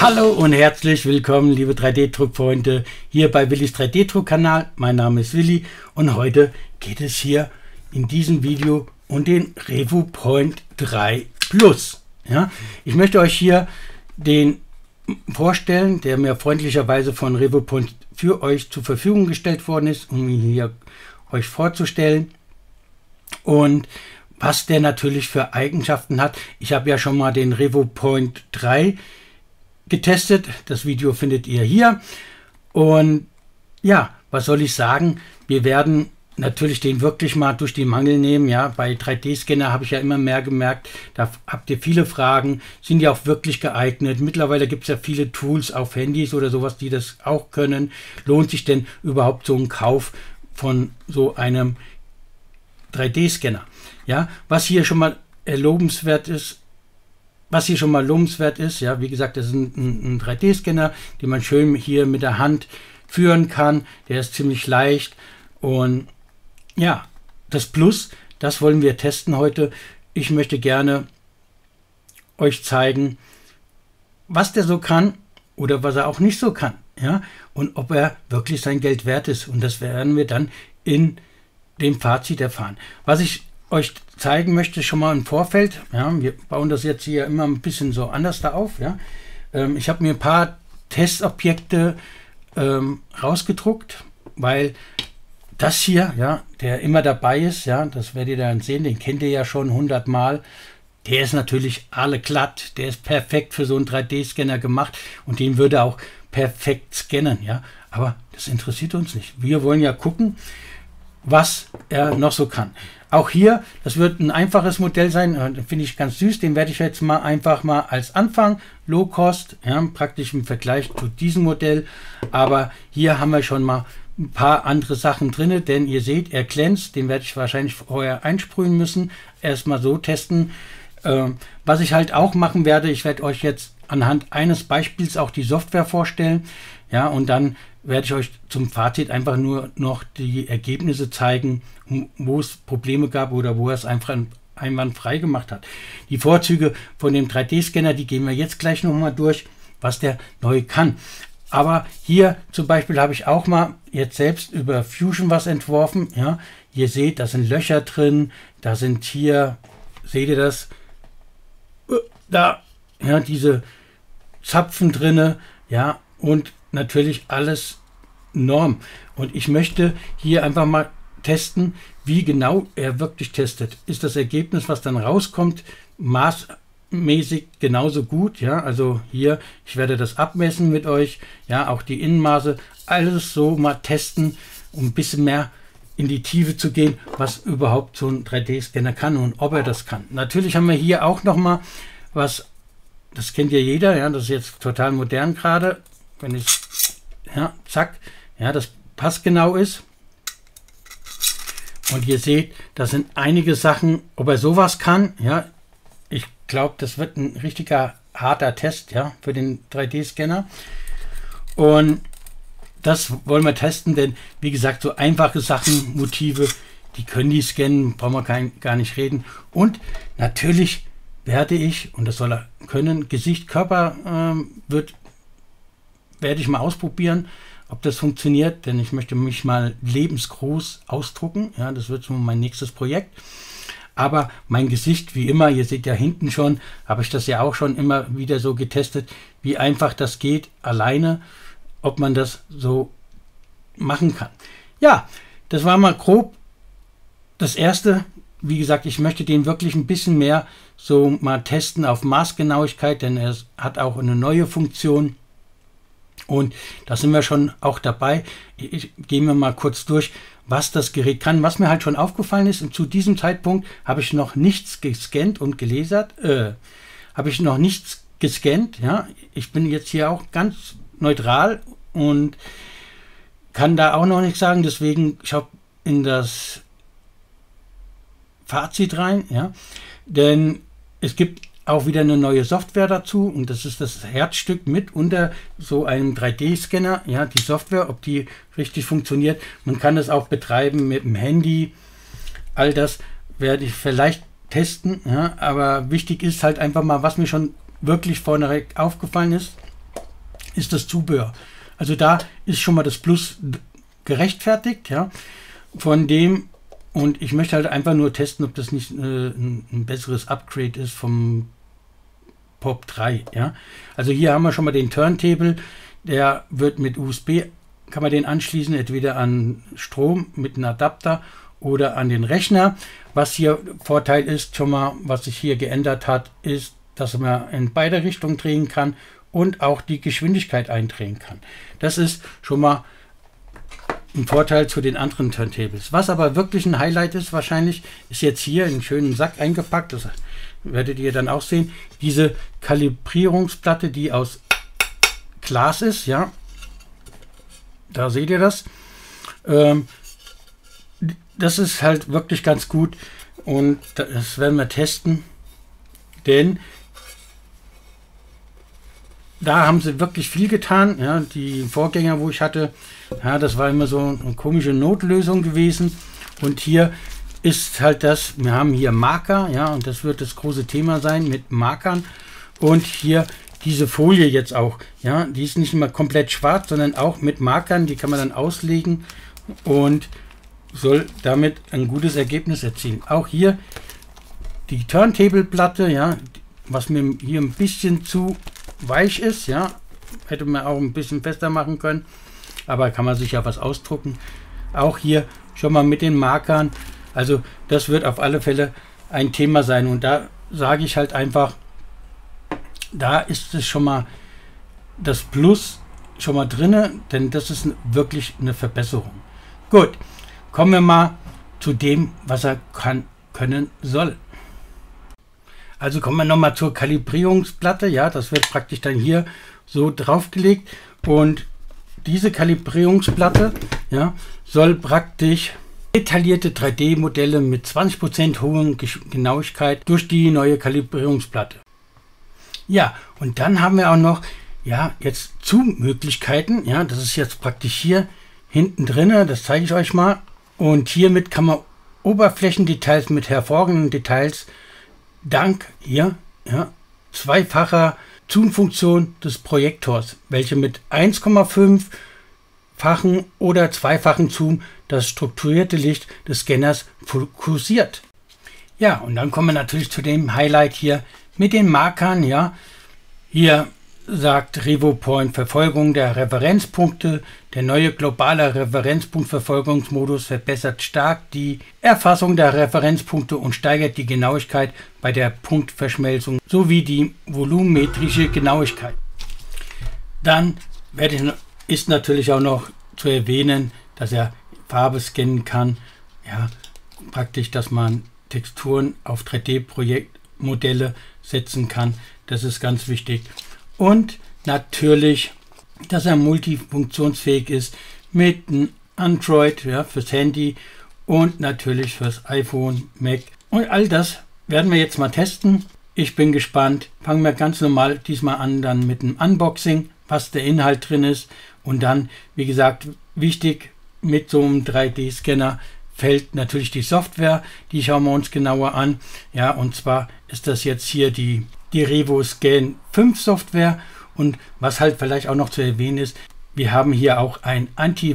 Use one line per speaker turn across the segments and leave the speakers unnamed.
Hallo und herzlich willkommen, liebe 3D-Druckfreunde, hier bei Willis 3D-Druck-Kanal. Mein Name ist Willi und heute geht es hier in diesem Video um den RevoPoint 3 Plus. Ja, ich möchte euch hier den vorstellen, der mir freundlicherweise von RevoPoint für euch zur Verfügung gestellt worden ist, um ihn hier euch vorzustellen. Und was der natürlich für Eigenschaften hat. Ich habe ja schon mal den RevoPoint 3 getestet. Das Video findet ihr hier. Und ja, was soll ich sagen? Wir werden natürlich den wirklich mal durch die Mangel nehmen. Ja, bei 3D-Scanner habe ich ja immer mehr gemerkt, da habt ihr viele Fragen. Sind die auch wirklich geeignet? Mittlerweile gibt es ja viele Tools auf Handys oder sowas, die das auch können. Lohnt sich denn überhaupt so ein Kauf von so einem 3D-Scanner? Ja, was hier schon mal lobenswert ist, ja, wie gesagt, das ist ein 3D-Scanner, den man schön hier mit der Hand führen kann. Der ist ziemlich leicht und ja, das Plus, das wollen wir testen heute. Ich möchte gerne euch zeigen, was der so kann oder was er auch nicht so kann, ja, und ob er wirklich sein Geld wert ist. Und das werden wir dann in dem Fazit erfahren. Was ich euch zeigen möchte, schon mal im Vorfeld, ja, wir bauen das jetzt hier immer ein bisschen so anders da auf, ja. Ich habe mir ein paar Testobjekte rausgedruckt, weil das hier, ja, der immer dabei ist, ja, das werdet ihr dann sehen, den kennt ihr ja schon 100 Mal. Der ist natürlich alle glatt, der ist perfekt für so einen 3D-Scanner gemacht und den würde auch perfekt scannen, ja. Aber das interessiert uns nicht. Wir wollen ja gucken, was er noch so kann. Auch hier, das wird ein einfaches Modell sein, finde ich ganz süß, den werde ich jetzt mal einfach mal als Anfang, Low Cost, ja, praktisch im Vergleich zu diesem Modell, aber hier haben wir schon mal ein paar andere Sachen drin, denn ihr seht, er glänzt, den werde ich wahrscheinlich vorher einsprühen müssen, erstmal so testen. Was ich halt auch machen werde, ich werde euch jetzt anhand eines Beispiels auch die Software vorstellen, ja, und dann werde ich euch zum Fazit einfach nur noch die Ergebnisse zeigen, wo es Probleme gab oder wo er es einfach einwandfrei gemacht hat. Die Vorzüge von dem 3D-Scanner, die gehen wir jetzt gleich nochmal durch, was der neu kann. Aber hier zum Beispiel habe ich auch mal jetzt selbst über Fusion was entworfen. Ja, ihr seht, da sind Löcher drin, da sind hier, seht ihr das? Da, ja, diese Zapfen drinne, ja, und natürlich alles Norm. Und ich möchte hier einfach mal testen, wie genau er wirklich testet. Ist das Ergebnis, was dann rauskommt, maßmäßig genauso gut? Ja, also hier, ich werde das abmessen mit euch, ja, auch die Innenmaße, alles so mal testen, um ein bisschen mehr in die Tiefe zu gehen, was überhaupt so ein 3D-Scanner kann und ob er das kann. Natürlich haben wir hier auch noch mal was, das kennt ja jeder, ja, das ist jetzt total modern gerade, wenn ich, ja, zack, ja, das passgenau ist. Und ihr seht, das sind einige Sachen, ob er sowas kann, ja, ich glaube, das wird ein richtiger harter Test, ja, für den 3D-Scanner. Und das wollen wir testen, denn wie gesagt, so einfache Sachen, Motive, die können die scannen, brauchen wir gar nicht reden. Und natürlich werde ich, und das soll er können, Gesicht, Körper werde ich mal ausprobieren, ob das funktioniert, denn ich möchte mich mal lebensgroß ausdrucken. Ja, das wird so mein nächstes Projekt. Aber mein Gesicht, wie immer, ihr seht ja hinten schon, habe ich das ja auch schon immer wieder so getestet, wie einfach das geht, alleine, ob man das so machen kann. Ja, das war mal grob das Erste. Wie gesagt, ich möchte den wirklich ein bisschen mehr so mal testen auf Maßgenauigkeit, denn er hat auch eine neue Funktion. Und da sind wir schon auch dabei. Ich gehe mir mal kurz durch, was das Gerät kann. Was mir halt schon aufgefallen ist, und zu diesem Zeitpunkt habe ich noch nichts gescannt und gelasert. Habe ich noch nichts gescannt. Ja? Ich bin jetzt hier auch ganz neutral und kann da auch noch nichts sagen. Deswegen schaut in das Fazit rein. Ja? Denn es gibt auch wieder eine neue Software dazu und das ist das Herzstück mit unter so einem 3D-Scanner, ja, die Software, ob die richtig funktioniert. Man kann es auch betreiben mit dem Handy. All das werde ich vielleicht testen, ja, aber wichtig ist halt einfach mal, was mir schon wirklich vorneweg aufgefallen ist. ist das Zubehör. Also da ist schon mal das Plus gerechtfertigt, ja, von dem. Und ich möchte halt einfach nur testen, ob das nicht ein besseres Upgrade ist vom POP 3. Ja? Also hier haben wir schon mal den Turntable, der wird mit USB, kann man den anschließen, entweder an Strom mit einem Adapter oder an den Rechner. Was hier Vorteil ist, schon mal, was sich hier geändert hat, ist, dass man in beide Richtungen drehen kann und auch die Geschwindigkeit eindrehen kann. Das ist schon mal ein Vorteil zu den anderen Turntables. Was aber wirklich ein Highlight ist wahrscheinlich, ist jetzt hier in einen schönen Sack eingepackt, das werdet ihr dann auch sehen, diese Kalibrierungsplatte, die aus Glas ist, ja, da seht ihr das. Das ist halt wirklich ganz gut und das werden wir testen, denn da haben sie wirklich viel getan. Ja, die Vorgänger, wo ich hatte, ja, das war immer so eine komische Notlösung gewesen. Und hier ist halt das, wir haben hier Marker, ja, und das wird das große Thema sein mit Markern. Und hier diese Folie jetzt auch, ja, die ist nicht immer komplett schwarz, sondern auch mit Markern, die kann man dann auslegen und soll damit ein gutes Ergebnis erzielen. Auch hier die Turntable-Platte, ja, was mir hier ein bisschen zu weich ist, ja, hätte man auch ein bisschen fester machen können, aber kann man sich ja was ausdrucken. Auch hier schon mal mit den Markern, also das wird auf alle Fälle ein Thema sein und da sage ich halt einfach, da ist es schon mal das Plus schon mal drin, denn das ist wirklich eine Verbesserung. Gut, kommen wir mal zu dem, was er können soll. Also kommen wir nochmal zur Kalibrierungsplatte. Ja, das wird praktisch dann hier so draufgelegt. Und diese Kalibrierungsplatte, ja, soll praktisch detaillierte 3D-Modelle mit 20% hohen Genauigkeit durch die neue Kalibrierungsplatte. Ja, und dann haben wir auch noch, ja, jetzt Zoom-Möglichkeiten. Ja, das ist jetzt praktisch hier hinten drin. Das zeige ich euch mal. Und hiermit kann man Oberflächendetails mit hervorragenden Details dank hier, ja, zweifacher Zoom-Funktion des Projektors, welche mit 1,5-fachen oder zweifachen Zoom das strukturierte Licht des Scanners fokussiert. Ja, und dann kommen wir natürlich zu dem Highlight hier mit den Markern. Ja, hier sagt RevoPoint Verfolgung der Referenzpunkte. Der neue globale Referenzpunktverfolgungsmodus verbessert stark die Erfassung der Referenzpunkte und steigert die Genauigkeit bei der Punktverschmelzung sowie die volumetrische Genauigkeit. Dann ist natürlich auch noch zu erwähnen, dass er Farbe scannen kann. Ja, praktisch, dass man Texturen auf 3D-Projektmodelle setzen kann. Das ist ganz wichtig. Und natürlich, dass er multifunktionsfähig ist mit einem Android, ja, fürs Handy und natürlich fürs iPhone, Mac. Und all das werden wir jetzt mal testen. Ich bin gespannt. Fangen wir ganz normal diesmal an, dann mit einem Unboxing, was der Inhalt drin ist. Und dann, wie gesagt, wichtig, mit so einem 3D-Scanner fällt natürlich die Software. Die schauen wir uns genauer an. Ja, und zwar ist das jetzt hier die RevoScan 5 Software. Und was halt vielleicht auch noch zu erwähnen ist, wir haben hier auch einen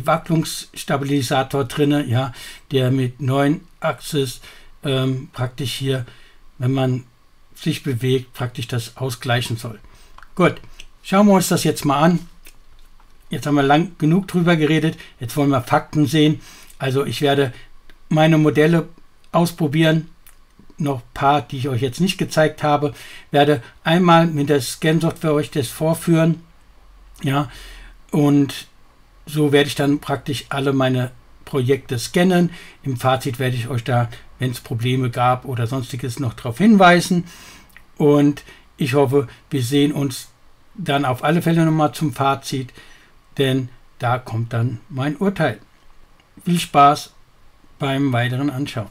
Anti-Wacklungsstabilisator drin, ja, der mit 9 Axis praktisch hier, wenn man sich bewegt, praktisch das ausgleichen soll. Gut, schauen wir uns das jetzt mal an. Jetzt haben wir lang genug drüber geredet, jetzt wollen wir Fakten sehen. Also ich werde meine Modelle ausprobieren, noch ein paar, die ich euch jetzt nicht gezeigt habe, werde einmal mit der Scan-Software euch das vorführen, ja, und so werde ich dann praktisch alle meine Projekte scannen. Im Fazit werde ich euch da, wenn es Probleme gab oder sonstiges, noch darauf hinweisen und ich hoffe, wir sehen uns dann auf alle Fälle nochmal zum Fazit, denn da kommt dann mein Urteil. Viel Spaß beim weiteren Anschauen.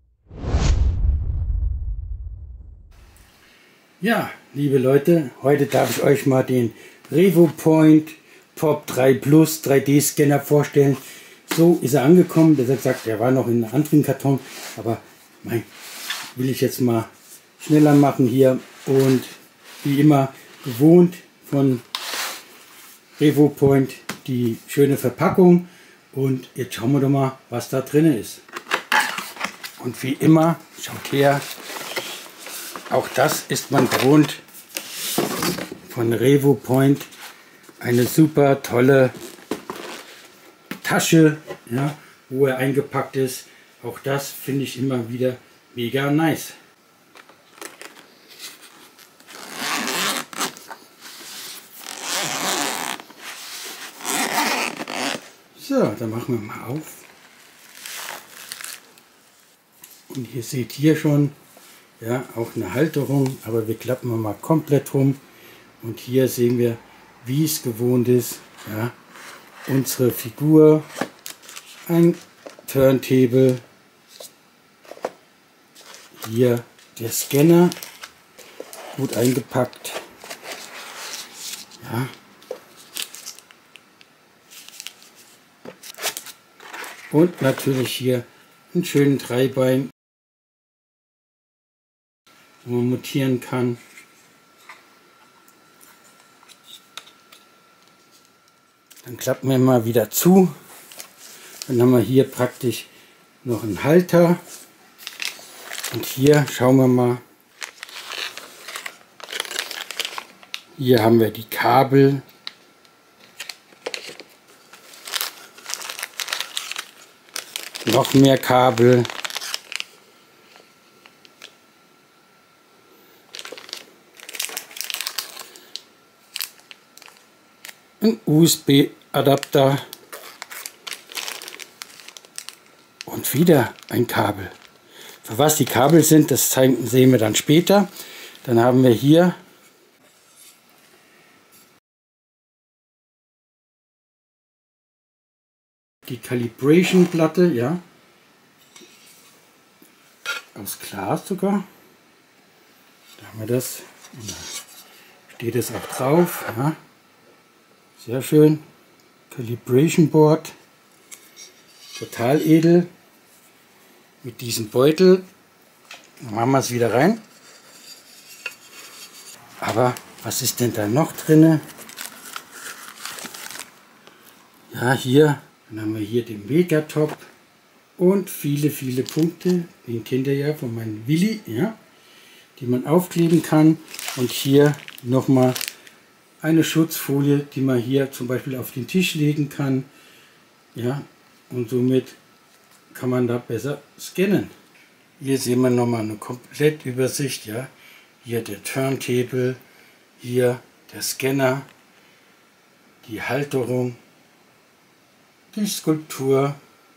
Ja, liebe Leute, heute darf ich euch mal den RevoPoint POP 3 Plus 3D-Scanner vorstellen. So ist er angekommen. Der hat gesagt, er war noch in einem anderen Karton, aber will ich jetzt mal schneller machen hier und wie immer gewohnt von RevoPoint die schöne Verpackung und jetzt schauen wir doch mal, was da drin ist. Und wie immer, schaut her, auch das ist man gewohnt von RevoPoint, eine super tolle Tasche, ja, wo er eingepackt ist. Auch das finde ich immer wieder mega nice. So, dann machen wir mal auf. Und ihr seht hier schon, ja, auch eine Halterung, aber wir klappen mal komplett rum. Und hier sehen wir, wie es gewohnt ist, ja, unsere Figur, ein Turntable, hier der Scanner, gut eingepackt, ja. Und natürlich hier einen schönen Dreibein, wo man montieren kann. Dann klappen wir mal wieder zu. Dann haben wir hier praktisch noch einen Halter. Und hier schauen wir mal. Hier haben wir die Kabel. Noch mehr Kabel. Ein USB-Adapter. Und wieder ein Kabel. Für was die Kabel sind, das sehen wir dann später. Dann haben wir hier die Calibration-Platte, ja, aus Glas sogar. Da haben wir das. Und da steht es auch drauf. Ja. Sehr schön. Calibration Board. Total edel. Mit diesem Beutel. Dann machen wir es wieder rein. Aber was ist denn da noch drin? Ja, hier. Dann haben wir hier den Megatop und viele, viele Punkte, den kennt ihr ja von meinem Willi, ja, die man aufkleben kann. Und hier nochmal eine Schutzfolie, die man hier zum Beispiel auf den Tisch legen kann. Ja, und somit kann man da besser scannen. Hier sehen wir nochmal eine Komplettübersicht. Ja. Hier der Turntable, hier der Scanner, die Halterung, die Skulptur,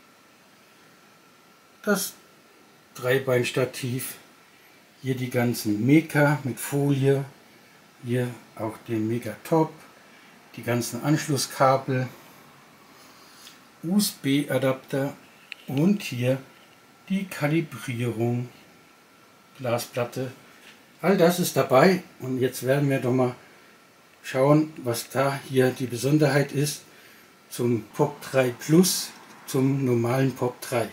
das Dreibeinstativ, hier die ganzen Meka mit Folie, hier auch den Megatop, die ganzen Anschlusskabel, USB-Adapter und hier die Kalibrierung, Glasplatte. All das ist dabei und jetzt werden wir doch mal schauen, was da hier die Besonderheit ist zum Pop 3 Plus, zum normalen Pop 3.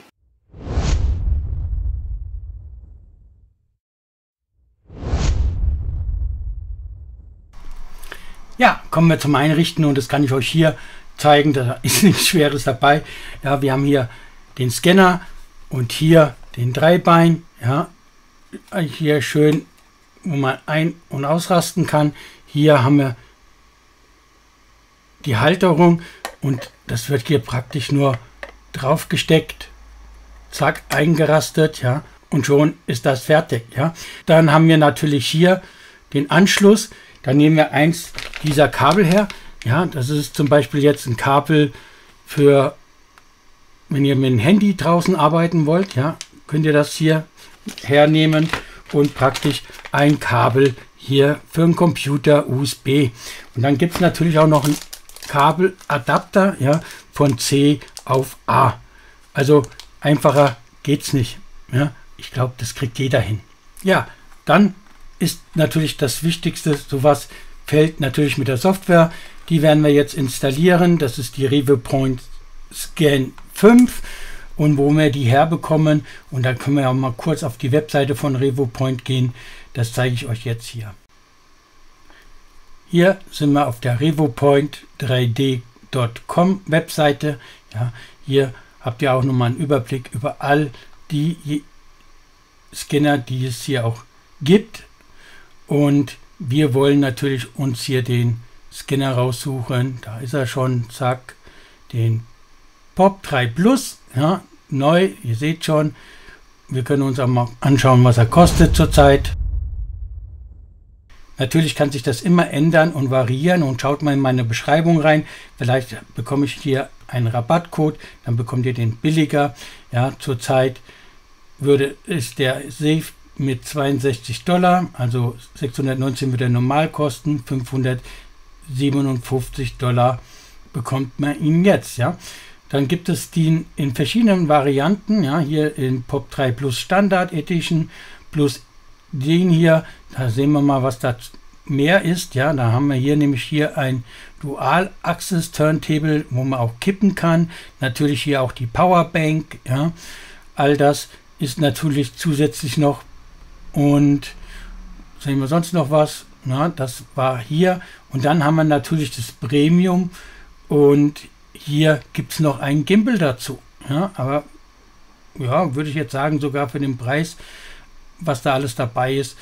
Ja, kommen wir zum Einrichten und das kann ich euch hier zeigen, da ist nichts Schweres dabei. Ja, wir haben hier den Scanner und hier den Dreibein, ja, hier schön, wo man ein- und ausrasten kann. Hier haben wir die Halterung und das wird hier praktisch nur drauf gesteckt, zack, eingerastet, ja, und schon ist das fertig, ja. Dann haben wir natürlich hier den Anschluss, dann nehmen wir eins dieser Kabel her, ja, das ist zum Beispiel jetzt ein Kabel für, wenn ihr mit dem Handy draußen arbeiten wollt, ja, könnt ihr das hier hernehmen und praktisch ein Kabel hier für einen Computer USB. Und dann gibt es natürlich auch noch ein Kabeladapter, ja, von C auf A. Also einfacher geht's nicht. Ja, ich glaube, das kriegt jeder hin. Ja, dann ist natürlich das Wichtigste, sowas fällt natürlich mit der Software. Die werden wir jetzt installieren. Das ist die RevoPoint Scan 5 und wo wir die herbekommen. Und dann können wir auch mal kurz auf die Webseite von RevoPoint gehen. Das zeige ich euch jetzt hier. Hier sind wir auf der revopoint3d.com Webseite. Ja, hier habt ihr auch nochmal einen Überblick über all die Scanner, die es hier auch gibt. Und wir wollen natürlich uns hier den Scanner raussuchen. Da ist er schon, zack, den POP 3 Plus, ja, neu, ihr seht schon. Wir können uns auch mal anschauen, was er kostet zurzeit. Natürlich kann sich das immer ändern und variieren, und schaut mal in meine Beschreibung rein. Vielleicht bekomme ich hier einen Rabattcode, dann bekommt ihr den billiger. Ja, zurzeit ist der Safe mit $62, also 619 wird er normal kosten, $557 bekommt man ihn jetzt. Ja. Dann gibt es den in verschiedenen Varianten, ja, hier in POP 3 Plus Standard Edition plus den hier, da sehen wir mal, was da mehr ist. Ja, da haben wir hier nämlich hier ein Dual Axis Turntable, wo man auch kippen kann. Natürlich hier auch die Powerbank. Ja, all das ist natürlich zusätzlich noch. Und sehen wir sonst noch was? Na, das war hier. Und dann haben wir natürlich das Premium. Und hier gibt es noch einen Gimbal dazu. Ja, aber ja, würde ich jetzt sagen, sogar für den Preis, was da alles dabei ist,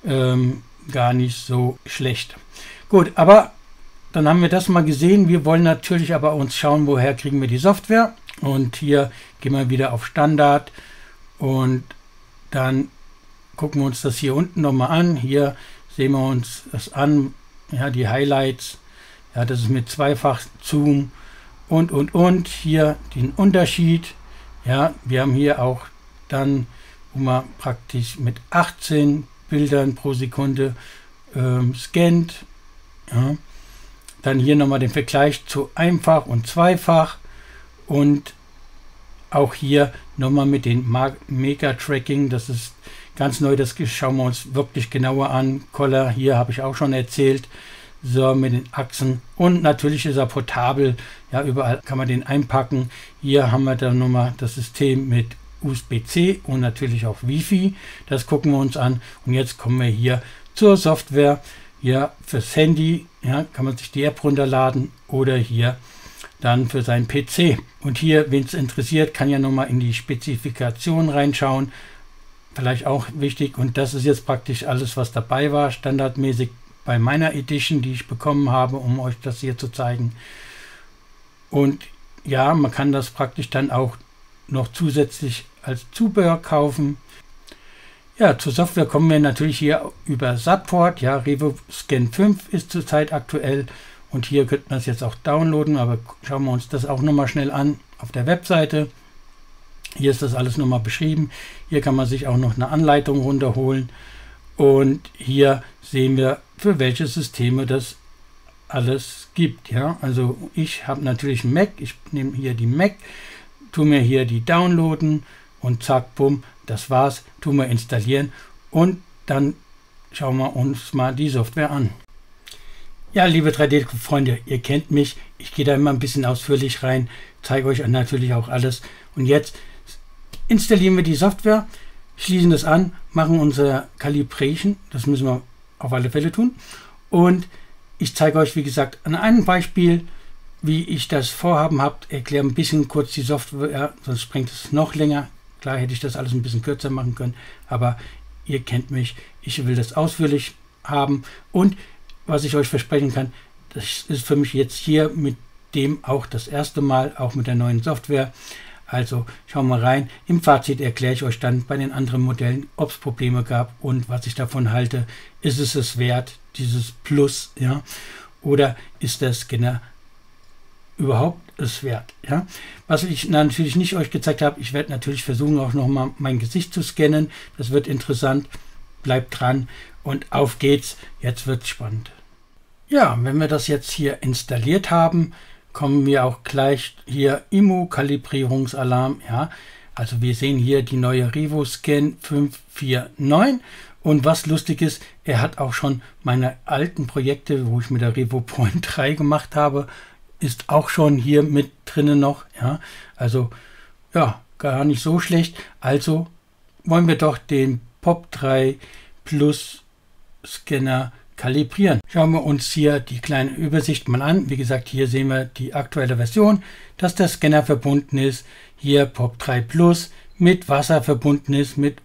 gar nicht so schlecht. Gut, aber dann haben wir das mal gesehen. Wir wollen natürlich aber uns schauen, woher kriegen wir die Software. Und hier gehen wir wieder auf Standard und dann gucken wir uns das hier unten nochmal an. Hier sehen wir uns das an, ja, die Highlights. Ja, das ist mit zweifach Zoom und hier den Unterschied. Ja, wir haben hier auch dann, wo man praktisch mit 18 Bildern pro Sekunde scannt. Ja. Dann hier nochmal den Vergleich zu einfach und zweifach und auch hier nochmal mit dem Mega-Tracking. Das ist ganz neu, das schauen wir uns wirklich genauer an. Collar hier habe ich auch schon erzählt. So, mit den Achsen, und natürlich ist er portabel. Ja, überall kann man den einpacken. Hier haben wir dann nochmal das System mit USB-C und natürlich auch Wi-Fi. Das gucken wir uns an. Und jetzt kommen wir hier zur Software. Hier fürs Handy, ja, kann man sich die App runterladen oder hier dann für seinen PC. Und hier, wen es interessiert, kann ja nochmal in die Spezifikation reinschauen. Vielleicht auch wichtig. Und das ist jetzt praktisch alles, was dabei war, standardmäßig bei meiner Edition, die ich bekommen habe, um euch das hier zu zeigen. Und ja, man kann das praktisch dann auch noch zusätzlich als Zubehör kaufen. Ja, zur Software kommen wir natürlich hier über Subport. Ja, RevoScan 5 ist zurzeit aktuell und hier könnte man es jetzt auch downloaden, aber schauen wir uns das auch nochmal schnell an auf der Webseite. Hier ist das alles nochmal beschrieben. Hier kann man sich auch noch eine Anleitung runterholen. Und hier sehen wir, für welche Systeme das alles gibt. Ja, also ich habe natürlich einen Mac. Ich nehme hier die Mac, tue mir hier die downloaden und zack, bumm, das war's. Tun wir installieren und dann schauen wir uns mal die Software an. Ja, liebe 3D-Freunde, ihr kennt mich. Ich gehe da immer ein bisschen ausführlich rein, zeige euch natürlich auch alles. Und jetzt installieren wir die Software, schließen das an, machen unsere Calibration, das müssen wir auf alle Fälle tun. Und ich zeige euch, wie gesagt, an einem Beispiel, wie ich das Vorhaben habe, erkläre ein bisschen kurz die Software, sonst springt es noch länger. Klar hätte ich das alles ein bisschen kürzer machen können, aber ihr kennt mich, ich will das ausführlich haben. Und was ich euch versprechen kann, das ist für mich jetzt hier mit dem auch das erste Mal, auch mit der neuen Software. Also schauen wir rein. Im Fazit erkläre ich euch dann bei den anderen Modellen, ob es Probleme gab und was ich davon halte. Ist es wert, dieses Plus, ja? Oder ist der Scanner überhaupt es wert? Ja? Was ich natürlich nicht euch gezeigt habe, ich werde natürlich versuchen, auch nochmal mein Gesicht zu scannen. Das wird interessant. Bleibt dran und auf geht's. Jetzt wird's spannend. Ja, wenn wir das jetzt hier installiert haben, kommen wir auch gleich hier IMU-Kalibrierungsalarm. Ja, also wir sehen hier die neue RevoScan 549. Und was lustig ist, er hat auch schon meine alten Projekte, wo ich mit der RevoPoint 3 gemacht habe, ist auch schon hier mit drinnen noch. Ja, also ja, gar nicht so schlecht. Also wollen wir doch den POP 3 Plus Scanner kalibrieren. Schauen wir uns hier die kleine Übersicht mal an. Wie gesagt, hier sehen wir die aktuelle Version, dass der Scanner verbunden ist. Hier POP3 Plus mit Wasser verbunden ist, mit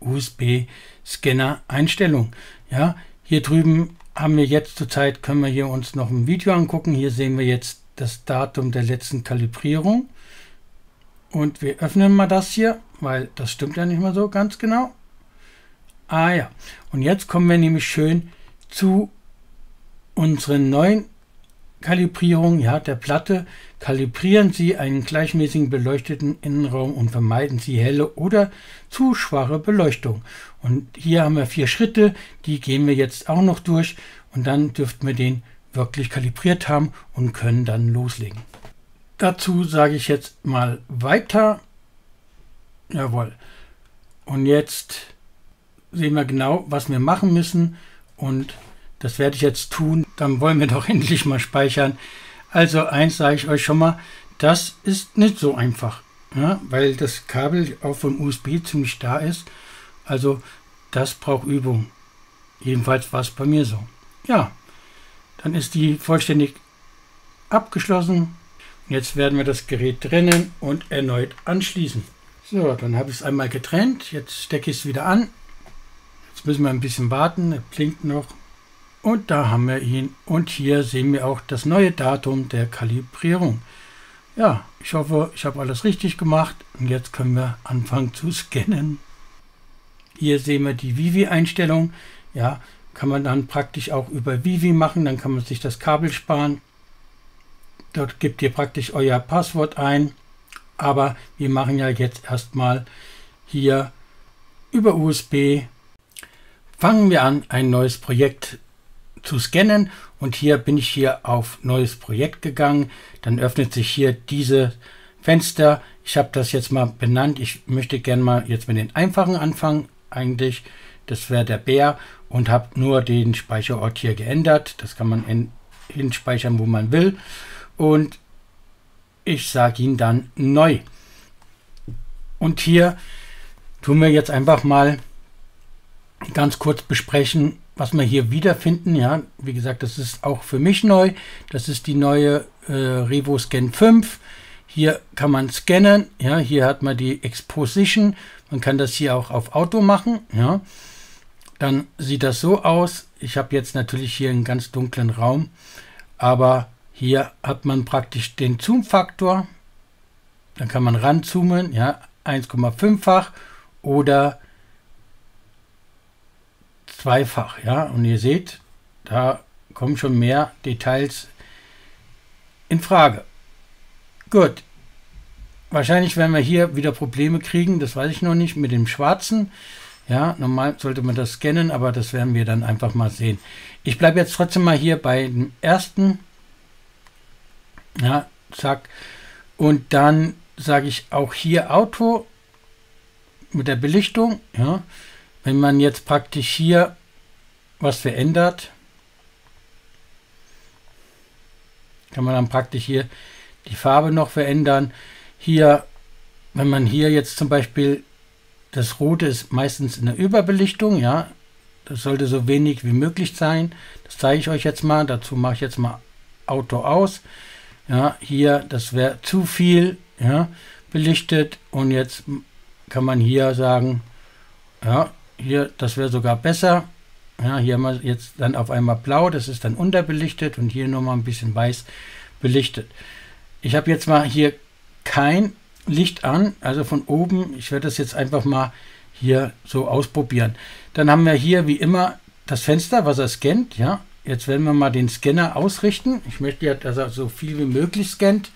USB-Scanner-Einstellung. Ja, hier drüben haben wir jetzt zurzeit, können wir hier uns noch ein Video angucken. Hier sehen wir jetzt das Datum der letzten Kalibrierung. Und wir öffnen mal das hier, weil das stimmt ja nicht mal so ganz genau. Ah ja, und jetzt kommen wir nämlich schön zu unseren neuen Kalibrierung, ja, der Platte. Kalibrieren Sie einen gleichmäßigen beleuchteten Innenraum und vermeiden Sie helle oder zu schwache Beleuchtung. Und hier haben wir 4 Schritte, die gehen wir jetzt auch noch durch und dann dürften wir den wirklich kalibriert haben und können dann loslegen. Dazu sage ich jetzt mal weiter. Jawohl. Und jetzt sehen wir genau, was wir machen müssen und das werde ich jetzt tun. Dann wollen wir doch endlich mal speichern. Also eins sage ich euch schon mal, das ist nicht so einfach, ja, weil das Kabel auch vom USB ziemlich da ist. Also das braucht Übung. Jedenfalls war es bei mir so. Ja, dann ist die vollständig abgeschlossen. Jetzt werden wir das Gerät trennen und erneut anschließen. So, dann habe ich es einmal getrennt. Jetzt stecke ich es wieder an. Jetzt müssen wir ein bisschen warten. Er blinkt noch. Und da haben wir ihn. Und hier sehen wir auch das neue Datum der Kalibrierung. Ja, ich hoffe, ich habe alles richtig gemacht. Und jetzt können wir anfangen zu scannen. Hier sehen wir die Vivi-Einstellung. Ja, kann man dann praktisch auch über Vivi machen. Dann kann man sich das Kabel sparen. Dort gebt ihr praktisch euer Passwort ein. Aber wir machen ja jetzt erstmal hier über USB. Fangen wir an, ein neues Projekt zu scannen und hier bin ich hier auf neues Projekt gegangen. Dann öffnet sich hier diese Fenster. Ich habe das jetzt mal benannt. Ich möchte gerne mal jetzt mit den einfachen anfangen. Eigentlich, das wäre der Bär und habe nur den Speicherort hier geändert. Das kann man hinspeichern, wo man will. Und ich sage ihn dann neu. Und hier tun wir jetzt einfach mal ganz kurz besprechen, was wir hier wiederfinden. Ja, wie gesagt, das ist auch für mich neu. Das ist die neue RevoScan 5. Hier kann man scannen. Ja, hier hat man die Exposition. Man kann das hier auch auf Auto machen. Ja, dann sieht das so aus. Ich habe jetzt natürlich hier einen ganz dunklen Raum, aber hier hat man praktisch den Zoom-Faktor. Dann kann man ranzoomen, ja, 1,5-fach oder zweifach, ja, und ihr seht, da kommen schon mehr Details in Frage. Gut, wahrscheinlich werden wir hier wieder Probleme kriegen, das weiß ich noch nicht, mit dem Schwarzen. Ja, normal sollte man das scannen, aber das werden wir dann einfach mal sehen. Ich bleibe jetzt trotzdem mal hier bei dem ersten. Ja, zack. Und dann sage ich auch hier Auto mit der Belichtung, ja. Wenn man jetzt praktisch hier was verändert, kann man dann praktisch hier die Farbe noch verändern. Hier, wenn man hier jetzt zum Beispiel, das Rote ist meistens in der Überbelichtung, ja, das sollte so wenig wie möglich sein. Das zeige ich euch jetzt mal. Dazu mache ich jetzt mal Auto aus. Ja, hier, das wäre zu viel, ja, belichtet. Und jetzt kann man hier sagen, ja, hier, das wäre sogar besser. Ja, hier haben wir jetzt dann auf einmal blau, das ist dann unterbelichtet und hier nochmal ein bisschen weiß belichtet. Ich habe jetzt mal hier kein Licht an, also von oben. Ich werde das jetzt einfach mal hier so ausprobieren. Dann haben wir hier wie immer das Fenster, was er scannt. Ja, jetzt werden wir mal den Scanner ausrichten. Ich möchte ja, dass er so viel wie möglich scannt.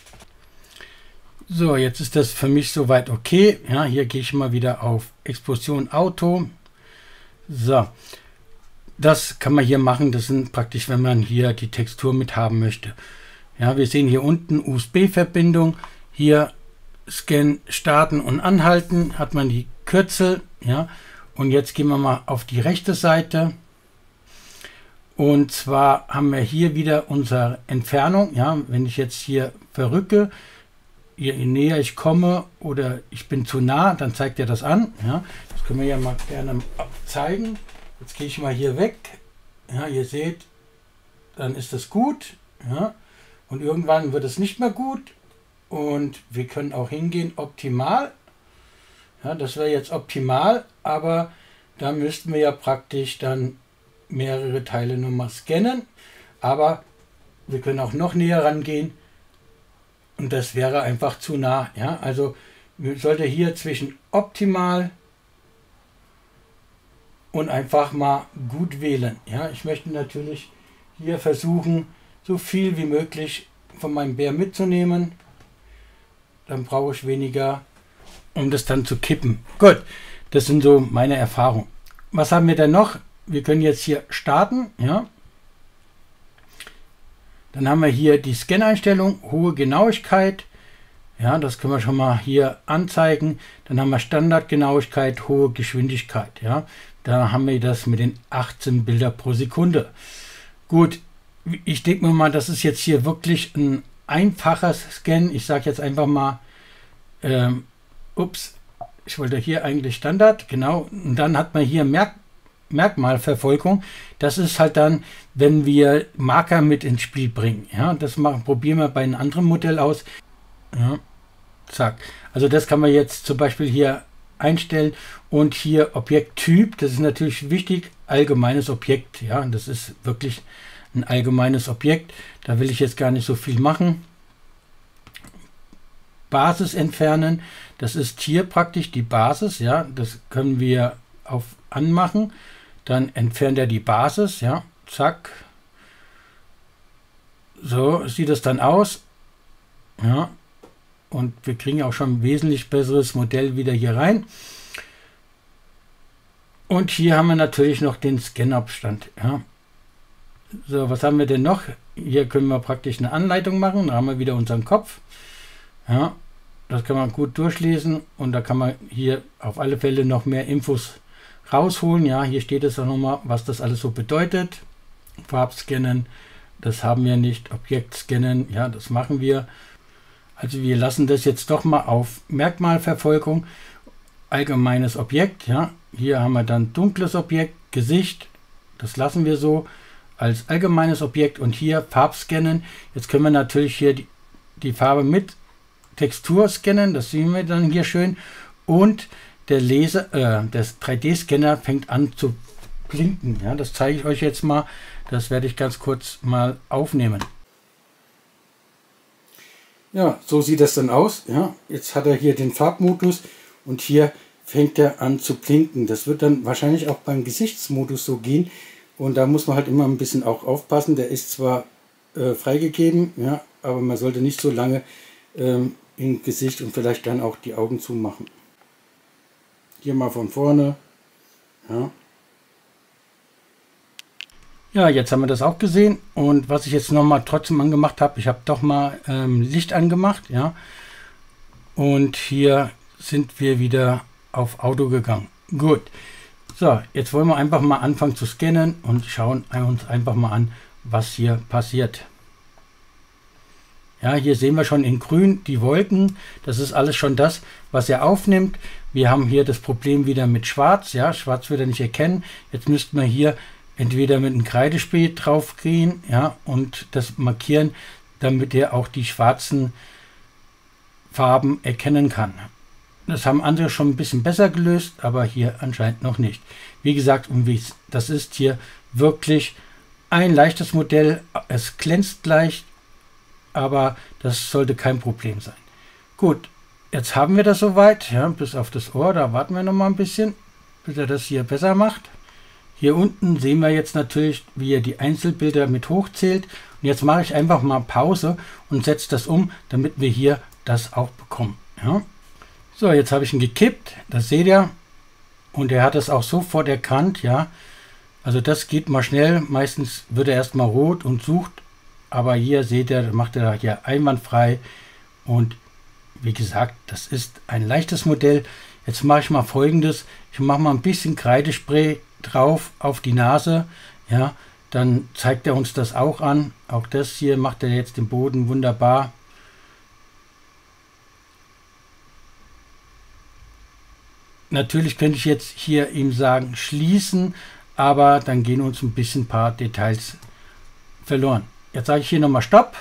So, jetzt ist das für mich soweit okay. Ja, hier gehe ich mal wieder auf Explosion Auto. So, das kann man hier machen. Das sind praktisch, wenn man hier die Textur mit haben möchte. Ja, wir sehen hier unten USB-Verbindung. Hier Scan starten und anhalten. Hat man die Kürzel. Ja, und jetzt gehen wir mal auf die rechte Seite. Und zwar haben wir hier wieder unsere Entfernung. Ja, wenn ich jetzt hier verrücke, je näher ich komme oder ich bin zu nah, dann zeigt er das an. Ja, das können wir ja mal gerne zeigen. Jetzt gehe ich mal hier weg. Ja, ihr seht, dann ist das gut. Ja, und irgendwann wird es nicht mehr gut. Und wir können auch hingehen, optimal. Ja, das wäre jetzt optimal, aber da müssten wir ja praktisch dann mehrere Teile nochmal scannen. Aber wir können auch noch näher rangehen und das wäre einfach zu nah. Ja, also sollte hier zwischen optimal und einfach mal gut wählen. Ja, ich möchte natürlich hier versuchen, so viel wie möglich von meinem Bär mitzunehmen. Dann brauche ich weniger, um das dann zu kippen. Gut, das sind so meine Erfahrungen. Was haben wir denn noch? Wir können jetzt hier starten. Ja. Dann haben wir hier die Scan-Einstellung, hohe Genauigkeit. Ja, das können wir schon mal hier anzeigen. Dann haben wir Standardgenauigkeit, hohe Geschwindigkeit. Ja, da haben wir das mit den 18 Bilder pro Sekunde. Gut, ich denke mir mal, das ist jetzt hier wirklich ein einfacher Scan. Ich sage jetzt einfach mal, ich wollte hier eigentlich Standard, genau. Und dann hat man hier Merkmalverfolgung. Das ist halt dann, wenn wir Marker mit ins Spiel bringen. Ja, das probieren wir bei einem anderen Modell aus. Ja, zack. Also das kann man jetzt zum Beispiel hier einstellen und hier Objekttyp, das ist natürlich wichtig, allgemeines Objekt. Ja, das ist wirklich ein allgemeines Objekt. Da will ich jetzt gar nicht so viel machen. Basis entfernen, das ist hier praktisch die Basis. Ja, das können wir auf anmachen. Dann entfernt er die Basis. Ja, zack. So sieht es dann aus. Ja. Und wir kriegen auch schon ein wesentlich besseres Modell wieder hier rein. Und hier haben wir natürlich noch den Scanabstand. Ja. So, was haben wir denn noch? Hier können wir praktisch eine Anleitung machen. Da haben wir wieder unseren Kopf. Ja, das kann man gut durchlesen. Und da kann man hier auf alle Fälle noch mehr Infos rausholen. Ja, hier steht es auch nochmal, was das alles so bedeutet. Farbscannen, das haben wir nicht. Objektscannen, ja, das machen wir. Also wir lassen das jetzt doch mal auf Merkmalverfolgung, allgemeines Objekt. Ja, hier haben wir dann dunkles Objekt, Gesicht, das lassen wir so als allgemeines Objekt und hier Farbscannen. Jetzt können wir natürlich hier die Farbe mit Textur scannen, das sehen wir dann hier schön. Und der das 3D-Scanner fängt an zu blinken. Ja, das zeige ich euch jetzt mal. Das werde ich ganz kurz mal aufnehmen. Ja, so sieht das dann aus. Ja, jetzt hat er hier den Farbmodus und hier fängt er an zu blinken. Das wird dann wahrscheinlich auch beim Gesichtsmodus so gehen. Und da muss man halt immer ein bisschen auch aufpassen. Der ist zwar freigegeben, ja, aber man sollte nicht so lange im Gesicht und vielleicht dann auch die Augen zumachen. Hier mal von vorne. Ja. Ja, jetzt haben wir das auch gesehen und was ich jetzt nochmal trotzdem angemacht habe, ich habe doch mal Licht angemacht, ja, und hier sind wir wieder auf Auto gegangen. Gut, so, jetzt wollen wir einfach mal anfangen zu scannen und schauen uns einfach mal an, was hier passiert. Ja, hier sehen wir schon in grün die Wolken, das ist alles schon das, was er aufnimmt. Wir haben hier das Problem wieder mit schwarz, ja, schwarz wird er nicht erkennen. Jetzt müssten wir hier entweder mit einem Kreidespray drauf gehen, ja, und das markieren, damit er auch die schwarzen Farben erkennen kann. Das haben andere schon ein bisschen besser gelöst, aber hier anscheinend noch nicht. Wie gesagt, das ist hier wirklich ein leichtes Modell. Es glänzt leicht, aber das sollte kein Problem sein. Gut, jetzt haben wir das soweit, ja, bis auf das Ohr. Da warten wir noch mal ein bisschen, bis er das hier besser macht. Hier unten sehen wir jetzt natürlich, wie er die Einzelbilder mit hochzählt. Und jetzt mache ich einfach mal Pause und setze das um, damit wir hier das auch bekommen. Ja. So, jetzt habe ich ihn gekippt, das seht ihr. Und er hat es auch sofort erkannt, ja. Also das geht mal schnell. Meistens wird er erstmal rot und sucht. Aber hier seht ihr, macht er hier einwandfrei. Und wie gesagt, das ist ein leichtes Modell. Jetzt mache ich mal Folgendes. Ich mache mal ein bisschen Kreidespray drauf auf die Nase, ja, dann zeigt er uns das auch an. Auch das hier macht er jetzt den Boden wunderbar. Natürlich könnte ich jetzt hier ihm sagen, schließen, aber dann gehen uns ein bisschen ein paar Details verloren. Jetzt sage ich hier nochmal Stopp.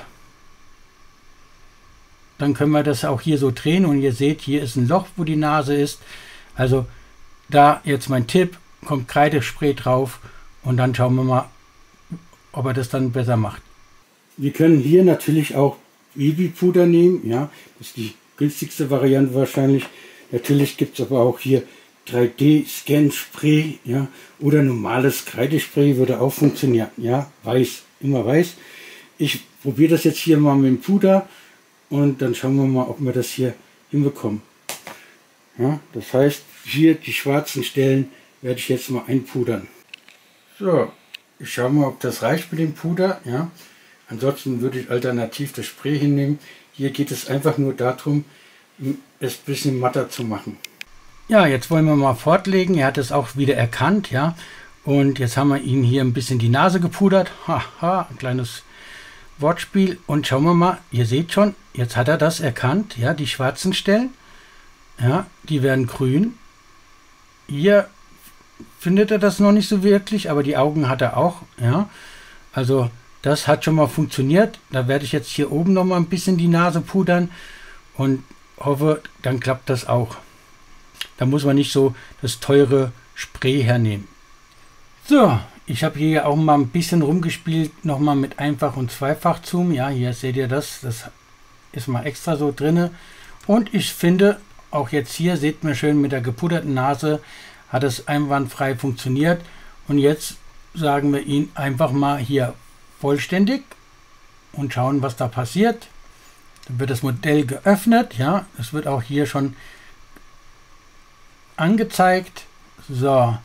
Dann können wir das auch hier so drehen und ihr seht, hier ist ein Loch, wo die Nase ist. Also da jetzt mein Tipp, kommt Kreidespray drauf und dann schauen wir mal, ob er das dann besser macht. Wir können hier natürlich auch Babypuder nehmen, ja, das ist die günstigste Variante wahrscheinlich. Natürlich gibt es aber auch hier 3D-Scan-Spray, ja, oder normales Kreidespray würde auch funktionieren, ja, weiß, immer weiß. Ich probiere das jetzt hier mal mit dem Puder und dann schauen wir mal, ob wir das hier hinbekommen. Ja, das heißt, hier die schwarzen Stellen werde ich jetzt mal einpudern. So, ich schaue mal, ob das reicht mit dem Puder, ja. Ansonsten würde ich alternativ das Spray hinnehmen. Hier geht es einfach nur darum, es ein bisschen matter zu machen. Ja, jetzt wollen wir mal fortlegen. Er hat es auch wieder erkannt, ja. Und jetzt haben wir ihn hier ein bisschen die Nase gepudert. Haha, ein kleines Wortspiel. Und schauen wir mal, ihr seht schon, jetzt hat er das erkannt, ja, die schwarzen Stellen. Ja, die werden grün. Hier findet er das noch nicht so wirklich, aber die Augen hat er auch, ja. Also das hat schon mal funktioniert. Da werde ich jetzt hier oben noch mal ein bisschen die Nase pudern und hoffe, dann klappt das auch. Da muss man nicht so das teure Spray hernehmen. So, ich habe hier auch mal ein bisschen rumgespielt, nochmal mit Einfach- und Zweifach-Zoom. Ja, hier seht ihr das. Das ist mal extra so drinne. Und ich finde, auch jetzt hier, seht man schön mit der gepuderten Nase, hat es einwandfrei funktioniert. Und jetzt sagen wir ihn einfach mal hier vollständig und schauen, was da passiert. Dann wird das Modell geöffnet, ja, es wird auch hier schon angezeigt. So,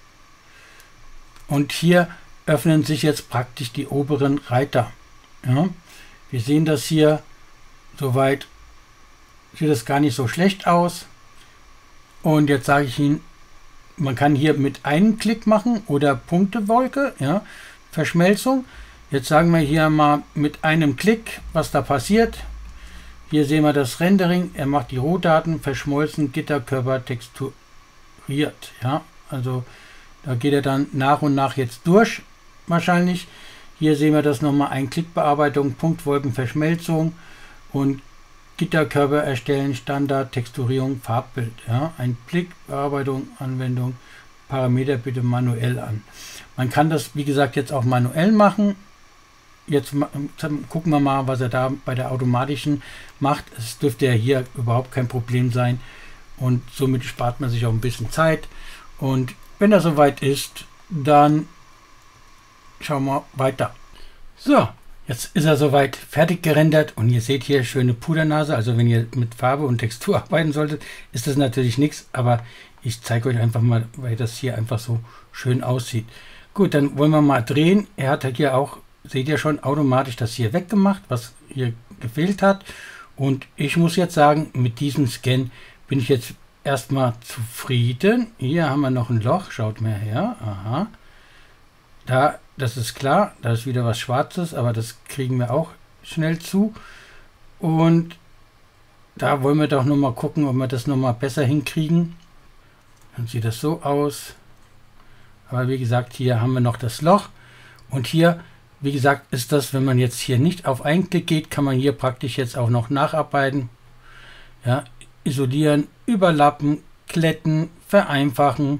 und hier öffnen sich jetzt praktisch die oberen Reiter. Ja. Wir sehen das hier, soweit sieht das gar nicht so schlecht aus. Und jetzt sage ich Ihnen, man kann hier mit einem Klick machen oder Punktewolke, ja, Verschmelzung. Jetzt sagen wir hier mal mit einem Klick, was da passiert. Hier sehen wir das Rendering. Er macht die Rohdaten, verschmolzen, Gitterkörper texturiert. Ja, also da geht er dann nach und nach jetzt durch, wahrscheinlich. Hier sehen wir das nochmal, Ein-Klick-Bearbeitung, Punktwolken, Verschmelzung und Gitterkörper erstellen, Standard, Texturierung, Farbbild. Ja, Ein-Klick-Bearbeitung, Anwendung, Parameter bitte manuell an. Man kann das, wie gesagt, jetzt auch manuell machen. Jetzt gucken wir mal, was er da bei der automatischen macht. Es dürfte ja hier überhaupt kein Problem sein und somit spart man sich auch ein bisschen Zeit. Und wenn er soweit ist, dann schauen wir weiter. So, jetzt ist er soweit fertig gerendert und ihr seht hier schöne Pudernase. Also wenn ihr mit Farbe und Textur arbeiten solltet, ist das natürlich nichts, aber ich zeige euch einfach mal, weil das hier einfach so schön aussieht. Gut, dann wollen wir mal drehen. Er hat hier auch, seht ihr schon, automatisch das hier weggemacht, was hier gefehlt hat. Und ich muss jetzt sagen, mit diesem Scan bin ich jetzt erstmal zufrieden. Hier haben wir noch ein Loch, schaut mal her. Aha. Da, das ist klar, da ist wieder was Schwarzes, aber das kriegen wir auch schnell zu. Und da wollen wir doch noch mal gucken, ob wir das noch mal besser hinkriegen. Dann sieht das so aus. Aber wie gesagt, hier haben wir noch das Loch. Und hier, wie gesagt, ist das, wenn man jetzt hier nicht auf einen Klick geht, kann man hier praktisch jetzt auch noch nacharbeiten. Ja, isolieren, überlappen, glätten, vereinfachen.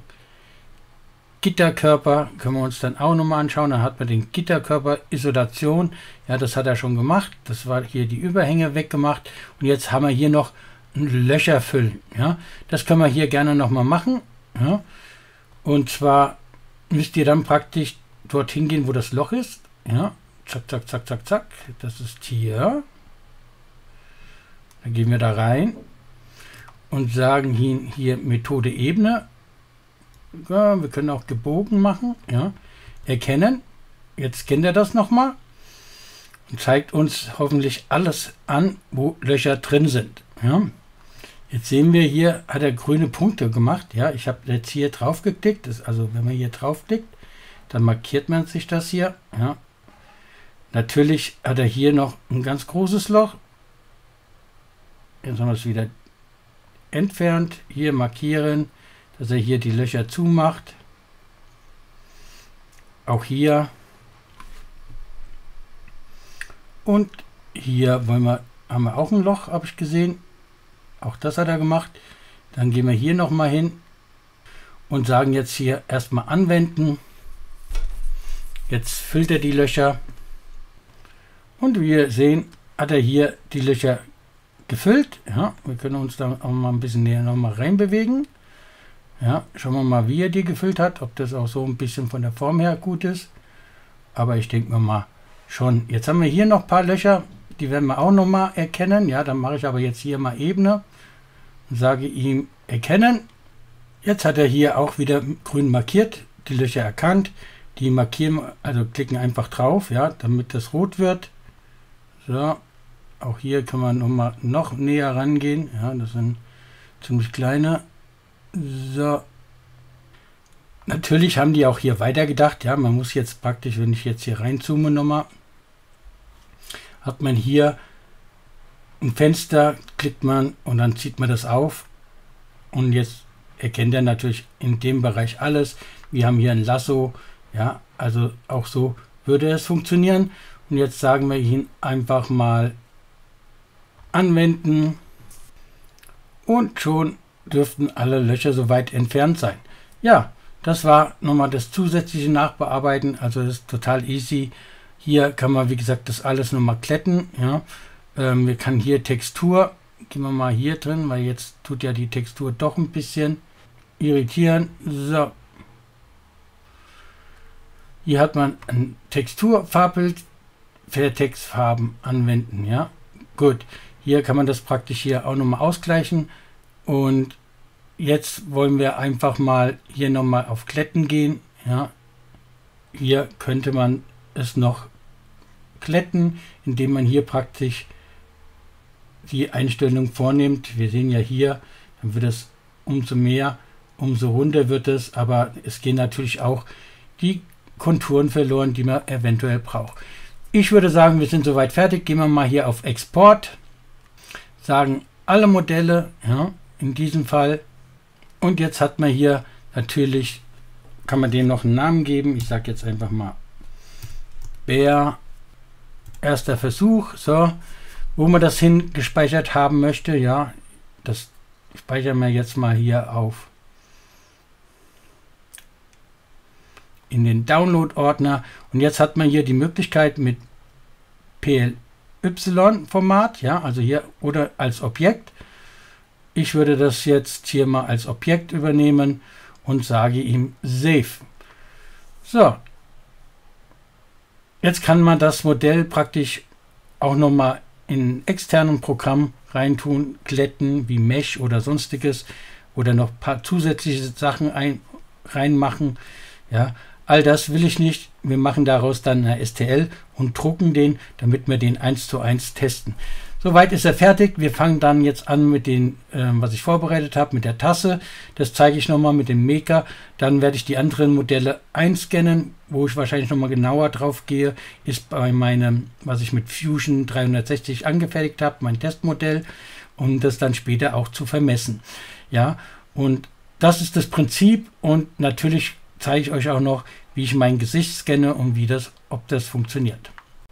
Gitterkörper können wir uns dann auch nochmal anschauen. Dann hat man den Gitterkörper, Isolation. Ja, das hat er schon gemacht. Das war hier die Überhänge weggemacht. Und jetzt haben wir hier noch ein Löcher füllen. Ja, das können wir hier gerne nochmal machen. Ja, und zwar müsst ihr dann praktisch dorthin gehen, wo das Loch ist. Ja, zack, zack, zack, zack, zack. Das ist hier. Dann gehen wir da rein und sagen hier Methode Ebene. Ja, wir können auch gebogen machen. Ja, erkennen. Jetzt scannt er das nochmal und zeigt uns hoffentlich alles an, wo Löcher drin sind. Ja. Jetzt sehen wir hier, hat er grüne Punkte gemacht. Ja, ich habe jetzt hier drauf geklickt. Also wenn man hier draufklickt, dann markiert man sich das hier. Ja. Natürlich hat er hier noch ein ganz großes Loch. Jetzt haben wir es wieder entfernt. Hier markieren, dass er hier die Löcher zumacht. auch hier. Und hier haben wir auch ein Loch, habe ich gesehen. Auch das hat er gemacht. Dann gehen wir hier nochmal hin und sagen jetzt hier erstmal anwenden. Jetzt füllt er die Löcher. Und wie wir sehen, hat er hier die Löcher gefüllt. Ja, wir können uns da auch mal ein bisschen näher nochmal reinbewegen. Ja, schauen wir mal, wie er die gefüllt hat. Ob das auch so ein bisschen von der Form her gut ist. Aber ich denke mal schon. Jetzt haben wir hier noch ein paar Löcher. Die werden wir auch nochmal erkennen. Ja, dann mache ich aber jetzt hier mal Ebene. Und sage ihm erkennen. Jetzt hat er hier auch wieder grün markiert. Die Löcher erkannt. Die markieren, also klicken einfach drauf, ja, damit das rot wird. So, auch hier kann man noch näher rangehen. Ja, das sind ziemlich kleine. So. Natürlich haben die auch hier weitergedacht. Ja, man muss jetzt praktisch, wenn ich jetzt hier reinzoome nochmal, hat man hier ein Fenster, klickt man und dann zieht man das auf. Und jetzt erkennt er natürlich in dem Bereich alles. Wir haben hier ein Lasso. Ja, also auch so würde es funktionieren. Und jetzt sagen wir ihn einfach mal anwenden. Und schon dürften alle Löcher soweit entfernt sein. Ja, das war nochmal das zusätzliche Nachbearbeiten. Also das ist total easy. Hier kann man, wie gesagt, das alles nochmal glätten. Ja. Wir können hier Textur, gehen wir mal hier drin, weil jetzt tut ja die Textur doch ein bisschen irritieren. So. Hier hat man ein Texturfarbbild, Vertextfarben anwenden. Ja, gut. Hier kann man das praktisch hier auch nochmal ausgleichen. Und jetzt wollen wir einfach mal hier nochmal auf Glätten gehen. Ja, hier könnte man es noch glätten, indem man hier praktisch die Einstellung vornimmt. Wir sehen ja hier, dann wird es umso mehr, umso runder wird es, aber es gehen natürlich auch die Konturen verloren, die man eventuell braucht. Ich würde sagen, wir sind soweit fertig. Gehen wir mal hier auf Export, sagen alle Modelle, ja, in diesem Fall. Und jetzt hat man hier natürlich, kann man dem noch einen Namen geben. Ich sage jetzt einfach mal Bär, erster Versuch. So, wo man das hin gespeichert haben möchte, ja, das speichern wir jetzt mal hier auf in den Download-Ordner. Und jetzt hat man hier die Möglichkeit mit PLY-Format, ja, also hier oder als Objekt. Ich würde das jetzt hier mal als Objekt übernehmen und sage ihm Save. So, jetzt kann man das Modell praktisch auch nochmal in externen Programm reintun, glätten wie Mesh oder sonstiges oder noch ein paar zusätzliche Sachen reinmachen. Ja, all das will ich nicht. Wir machen daraus dann eine STL und drucken den, damit wir den 1:1 testen. Soweit ist er fertig. Wir fangen dann jetzt an mit den, was ich vorbereitet habe, mit der Tasse. Das zeige ich nochmal mit dem Maker. Dann werde ich die anderen Modelle einscannen. Wo ich wahrscheinlich nochmal genauer drauf gehe, ist bei meinem, was ich mit Fusion 360 angefertigt habe, mein Testmodell, um das dann später auch zu vermessen. Ja, und das ist das Prinzip. Und natürlich zeige ich euch auch noch, wie ich mein Gesicht scanne und ob das funktioniert.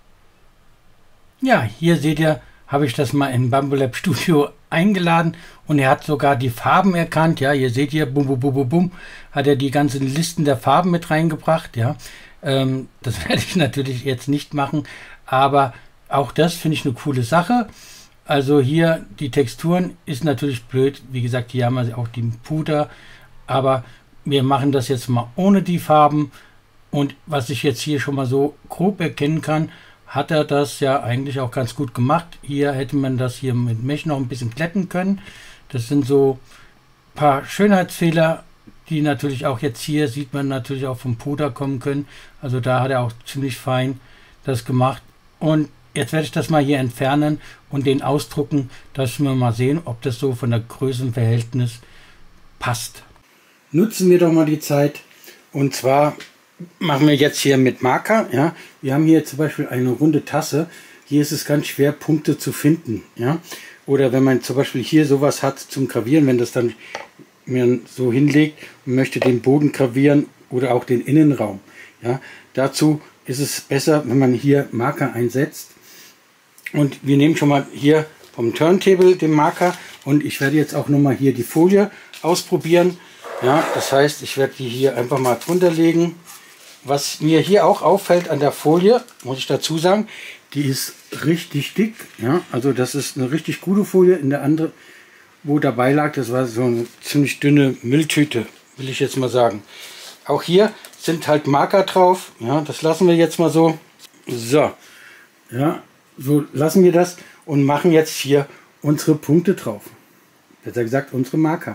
Ja, hier seht ihr, habe ich das mal in Bambolab Studio eingeladen und er hat sogar die Farben erkannt. Ja, ihr seht hier, bum, bum, bum, bum, bum, hat er die ganzen Listen der Farben mit reingebracht. Ja, das werde ich natürlich jetzt nicht machen, aber auch das finde ich eine coole Sache. Also hier die Texturen ist natürlich blöd. Wie gesagt, hier haben wir auch die Puder, aber wir machen das jetzt mal ohne die Farben. Und was ich jetzt hier schon mal so grob erkennen kann, hat er das ja eigentlich auch ganz gut gemacht. Hier hätte man das hier mit Mesh noch ein bisschen glätten können. Das sind so ein paar Schönheitsfehler, die natürlich auch jetzt hier, sieht man natürlich auch vom Puder kommen können. Also da hat er auch ziemlich fein das gemacht. Und jetzt werde ich das mal hier entfernen und den ausdrucken, dass wir mal sehen, ob das so von der Größenverhältnis passt. Nutzen wir doch mal die Zeit, und zwar machen wir jetzt hier mit Marker. Ja, wir haben hier zum Beispiel eine runde Tasse. Hier ist es ganz schwer, Punkte zu finden. Ja, oder wenn man zum Beispiel hier sowas hat zum Gravieren, wenn das dann mir so hinlegt und möchte den Boden gravieren oder auch den Innenraum. Ja, dazu ist es besser, wenn man hier Marker einsetzt. Und wir nehmen schon mal hier vom Turntable den Marker und ich werde jetzt auch nochmal hier die Folie ausprobieren. Ja, das heißt, ich werde die hier einfach mal drunter legen. Was mir hier auch auffällt an der Folie, muss ich dazu sagen, die ist richtig dick. Ja, also das ist eine richtig gute Folie. In der andere, wo dabei lag, das war so eine ziemlich dünne Mülltüte, will ich jetzt mal sagen. Auch hier sind halt Marker drauf. Ja, das lassen wir jetzt mal so. So, ja, so lassen wir das und machen jetzt hier unsere Punkte drauf. Besser gesagt, unsere Marker.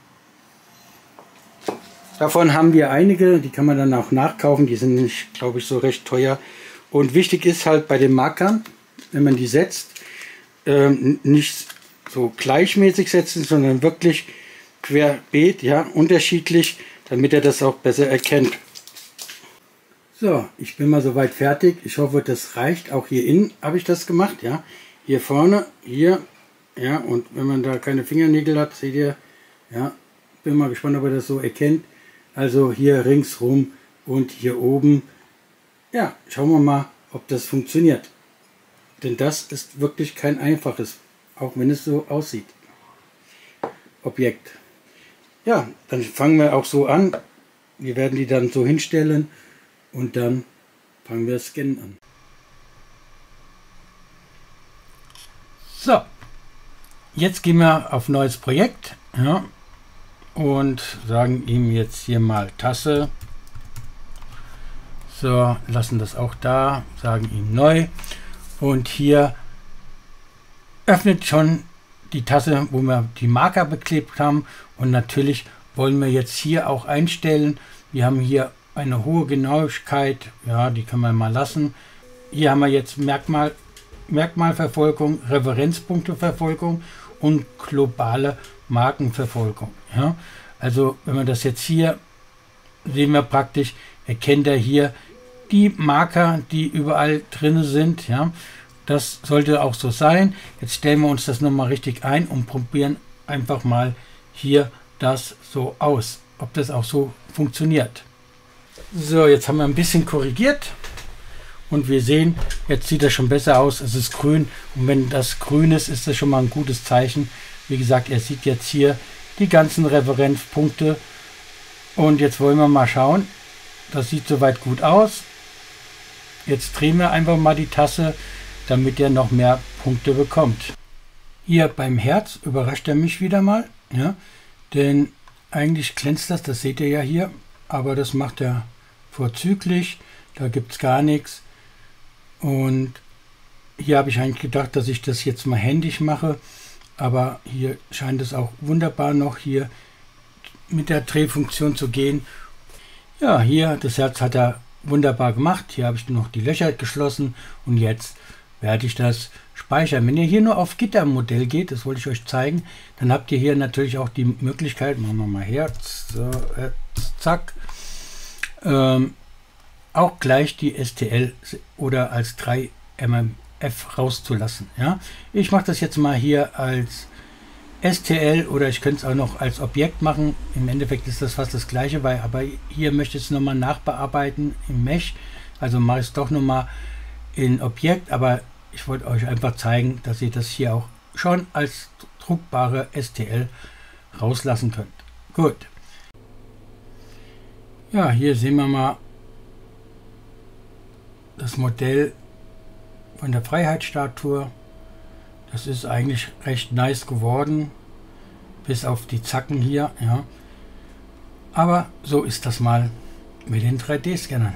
Davon haben wir einige, die kann man dann auch nachkaufen. Die sind nicht, glaube ich, so recht teuer. Und wichtig ist halt bei den Markern, wenn man die setzt, nicht so gleichmäßig setzen, sondern wirklich querbeet, ja, unterschiedlich, damit er das auch besser erkennt. So, ich bin mal soweit fertig. Ich hoffe, das reicht. Auch hier innen habe ich das gemacht, ja. Hier vorne, hier, ja, und wenn man da keine Fingernägel hat, seht ihr, ja, bin mal gespannt, ob er das so erkennt. Also hier ringsrum und hier oben. Ja, schauen wir mal, ob das funktioniert. Denn das ist wirklich kein einfaches, auch wenn es so aussieht. Objekt. Ja, dann fangen wir auch so an. Wir werden die dann so hinstellen und dann fangen wir das Scannen an. So, jetzt gehen wir auf neues Projekt, ja, und sagen ihm jetzt hier mal Tasse. So, lassen das auch da, sagen ihm neu und hier öffnet schon die Tasse, wo wir die Marker beklebt haben und natürlich wollen wir jetzt hier auch einstellen. Wir haben hier eine hohe Genauigkeit, ja, die können wir mal lassen. Hier haben wir jetzt Merkmalverfolgung, Referenzpunkteverfolgung und globale Markenverfolgung. Ja. Also wenn man das jetzt hier, sehen wir praktisch, erkennt er hier die Marker, die überall drin sind. Ja. Das sollte auch so sein. Jetzt stellen wir uns das nochmal richtig ein und probieren einfach mal hier das so aus, ob das auch so funktioniert. So, jetzt haben wir ein bisschen korrigiert und wir sehen, jetzt sieht das schon besser aus. Es ist grün und wenn das grün ist, ist das schon mal ein gutes Zeichen. Wie gesagt, er sieht jetzt hier die ganzen Referenzpunkte und jetzt wollen wir mal schauen. Das sieht soweit gut aus. Jetzt drehen wir einfach mal die Tasse, damit er noch mehr Punkte bekommt. Hier beim Herz überrascht er mich wieder mal, ja, denn eigentlich glänzt das seht ihr ja hier, aber das macht er vorzüglich, da gibt es gar nichts. Und hier habe ich eigentlich gedacht, dass ich das jetzt mal händisch mache, aber hier scheint es auch wunderbar noch hier mit der Drehfunktion zu gehen. Ja, hier das Herz hat er wunderbar gemacht. Hier habe ich noch die Löcher geschlossen und jetzt werde ich das speichern. Wenn ihr hier nur auf Gittermodell geht, das wollte ich euch zeigen, dann habt ihr hier natürlich auch die Möglichkeit, machen wir mal Herz, so, zack, auch gleich die STL oder als 3 MMF rauszulassen. Ja? Ich mache das jetzt mal hier als STL oder ich könnte es auch noch als Objekt machen. Im Endeffekt ist das fast das gleiche, aber hier möchte ich es nochmal nachbearbeiten im Mesh. Also mache ich es doch nochmal in Objekt, aber ich wollte euch einfach zeigen, dass ihr das hier auch schon als druckbare STL rauslassen könnt. Gut. Ja, hier sehen wir mal das Modell von der Freiheitsstatue. Das ist eigentlich recht nice geworden, bis auf die Zacken hier, ja. Aber so ist das mal mit den 3D-Scannern.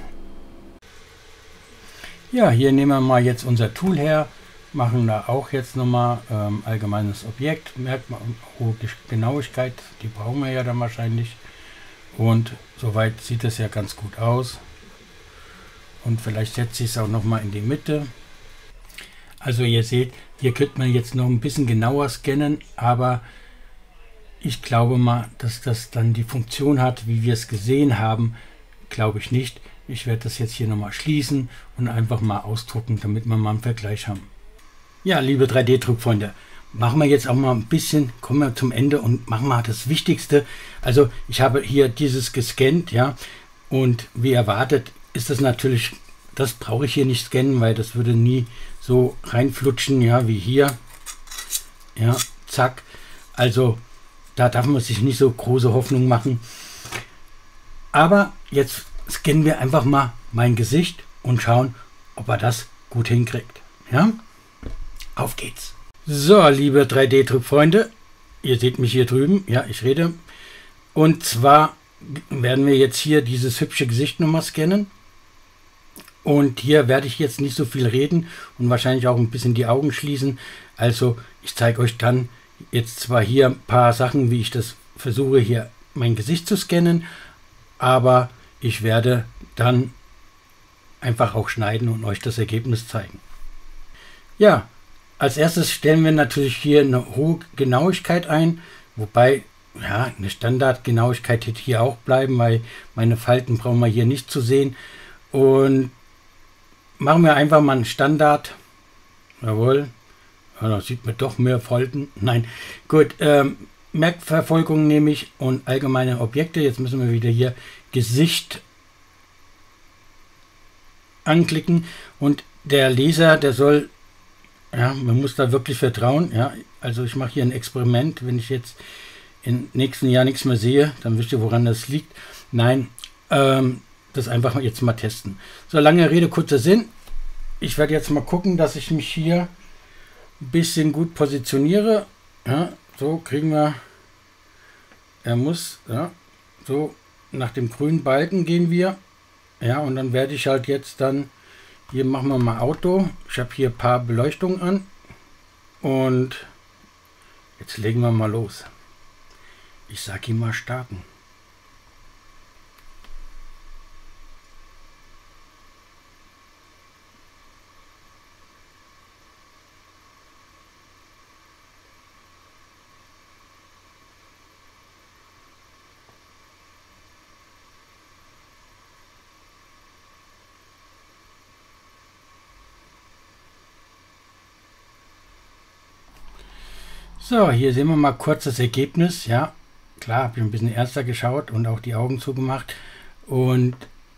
Ja, hier nehmen wir mal jetzt unser Tool her, machen da auch jetzt nochmal allgemeines Objekt, Merkmal, hohe Genauigkeit, die brauchen wir ja dann wahrscheinlich. Und soweit sieht es ja ganz gut aus. Und vielleicht setze ich es auch nochmal in die Mitte. Also ihr seht, hier könnte man jetzt noch ein bisschen genauer scannen, aber ich glaube mal, dass das dann die Funktion hat, wie wir es gesehen haben, glaube ich nicht. Ich werde das jetzt hier nochmal schließen und einfach mal ausdrucken, damit wir mal einen Vergleich haben. Ja, liebe 3D-Druckfreunde, machen wir jetzt auch mal ein bisschen, kommen wir zum Ende und machen mal das Wichtigste. Also ich habe hier dieses gescannt, ja, und wie erwartet, ist das natürlich, das brauche ich hier nicht scannen, weil das würde nie so reinflutschen, ja, wie hier. Ja, zack. Also da darf man sich nicht so große Hoffnung machen. Aber jetzt scannen wir einfach mal mein Gesicht und schauen, ob er das gut hinkriegt. Ja, auf geht's. So, liebe 3D-Druckfreunde, ihr seht mich hier drüben, ja, ich rede. Und zwar werden wir jetzt hier dieses hübsche Gesicht nochmal scannen. Und hier werde ich jetzt nicht so viel reden und wahrscheinlich auch ein bisschen die Augen schließen. Also ich zeige euch dann jetzt zwar hier ein paar Sachen, wie ich das versuche, hier mein Gesicht zu scannen, aber ich werde dann einfach auch schneiden und euch das Ergebnis zeigen. Ja, als erstes stellen wir natürlich hier eine hohe Genauigkeit ein, wobei ja, eine Standardgenauigkeit wird hier auch bleiben, weil meine Falten brauchen wir hier nicht zu sehen. Und machen wir einfach mal einen Standard. Jawohl. Ja, da sieht man doch mehr Falten. Nein, gut. Merkverfolgung nehme ich und allgemeine Objekte. Jetzt müssen wir wieder hier Gesicht anklicken. Und der Leser, der soll, ja, man muss da wirklich vertrauen. Ja, also ich mache hier ein Experiment. Wenn ich jetzt im nächsten Jahr nichts mehr sehe, dann wisst ihr, woran das liegt. Nein, das einfach jetzt mal testen. So, lange Rede, kurzer Sinn. Ich werde jetzt mal gucken, dass ich mich hier ein bisschen gut positioniere. Ja, so kriegen wir, er muss, ja, so nach dem grünen Balken gehen wir. Ja, und dann werde ich halt jetzt dann, hier machen wir mal Auto. Ich habe hier ein paar Beleuchtungen an. Und jetzt legen wir mal los. Ich sage ihm mal starten. So, hier sehen wir mal kurz das Ergebnis. Ja, klar, habe ich ein bisschen ernster geschaut und auch die Augen zugemacht. Und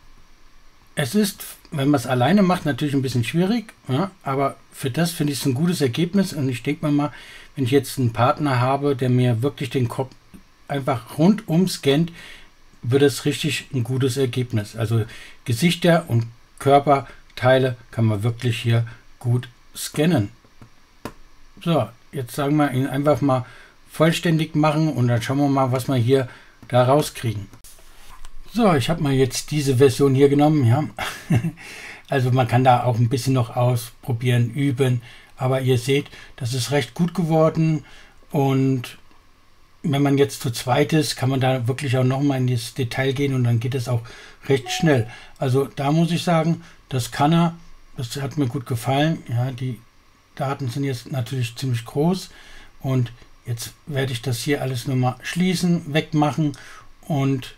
es ist, wenn man es alleine macht, natürlich ein bisschen schwierig. Ja, aber für das finde ich es ein gutes Ergebnis. Und ich denke mir mal, wenn ich jetzt einen Partner habe, der mir wirklich den Kopf einfach rundum scannt, wird es richtig ein gutes Ergebnis. Also Gesichter und Körperteile kann man wirklich hier gut scannen. So, jetzt sagen wir ihn einfach mal vollständig machen und dann schauen wir mal, was wir hier da rauskriegen. So, ich habe mal jetzt diese Version hier genommen, ja. Also man kann da auch ein bisschen noch ausprobieren, üben, aber ihr seht, das ist recht gut geworden und wenn man jetzt zu zweit ist, kann man da wirklich auch noch mal in das Detail gehen und dann geht es auch recht schnell. Also da muss ich sagen, das kann er, das hat mir gut gefallen, ja, die Daten sind jetzt natürlich ziemlich groß und jetzt werde ich das hier alles nochmal schließen, wegmachen und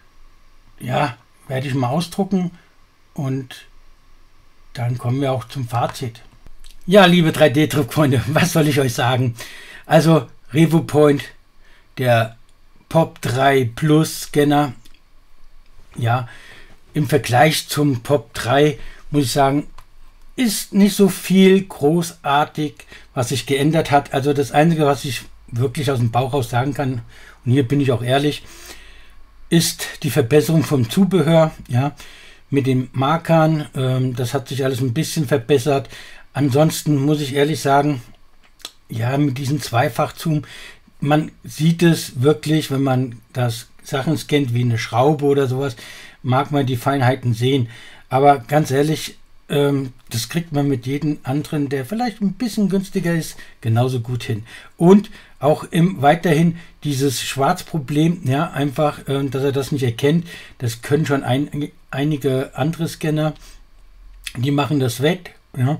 ja, werde ich mal ausdrucken und dann kommen wir auch zum Fazit. Ja, liebe 3D-Druckfreunde, was soll ich euch sagen? Also RevoPoint, der POP 3 Plus Scanner, ja, im Vergleich zum POP 3 muss ich sagen, ist nicht so viel großartig, was sich geändert hat. Also das Einzige, was ich wirklich aus dem Bauch raus sagen kann, und hier bin ich auch ehrlich, ist die Verbesserung vom Zubehör, ja, mit den Markern. Das hat sich alles ein bisschen verbessert. Ansonsten muss ich ehrlich sagen, ja, mit diesem Zweifachzoom, man sieht es wirklich, wenn man das Sachen scannt wie eine Schraube oder sowas, mag man die Feinheiten sehen. Aber ganz ehrlich, das kriegt man mit jedem anderen, der vielleicht ein bisschen günstiger ist, genauso gut hin. Und auch weiterhin dieses Schwarzproblem, ja, einfach, dass er das nicht erkennt, das können schon einige andere Scanner, die machen das weg. Ja.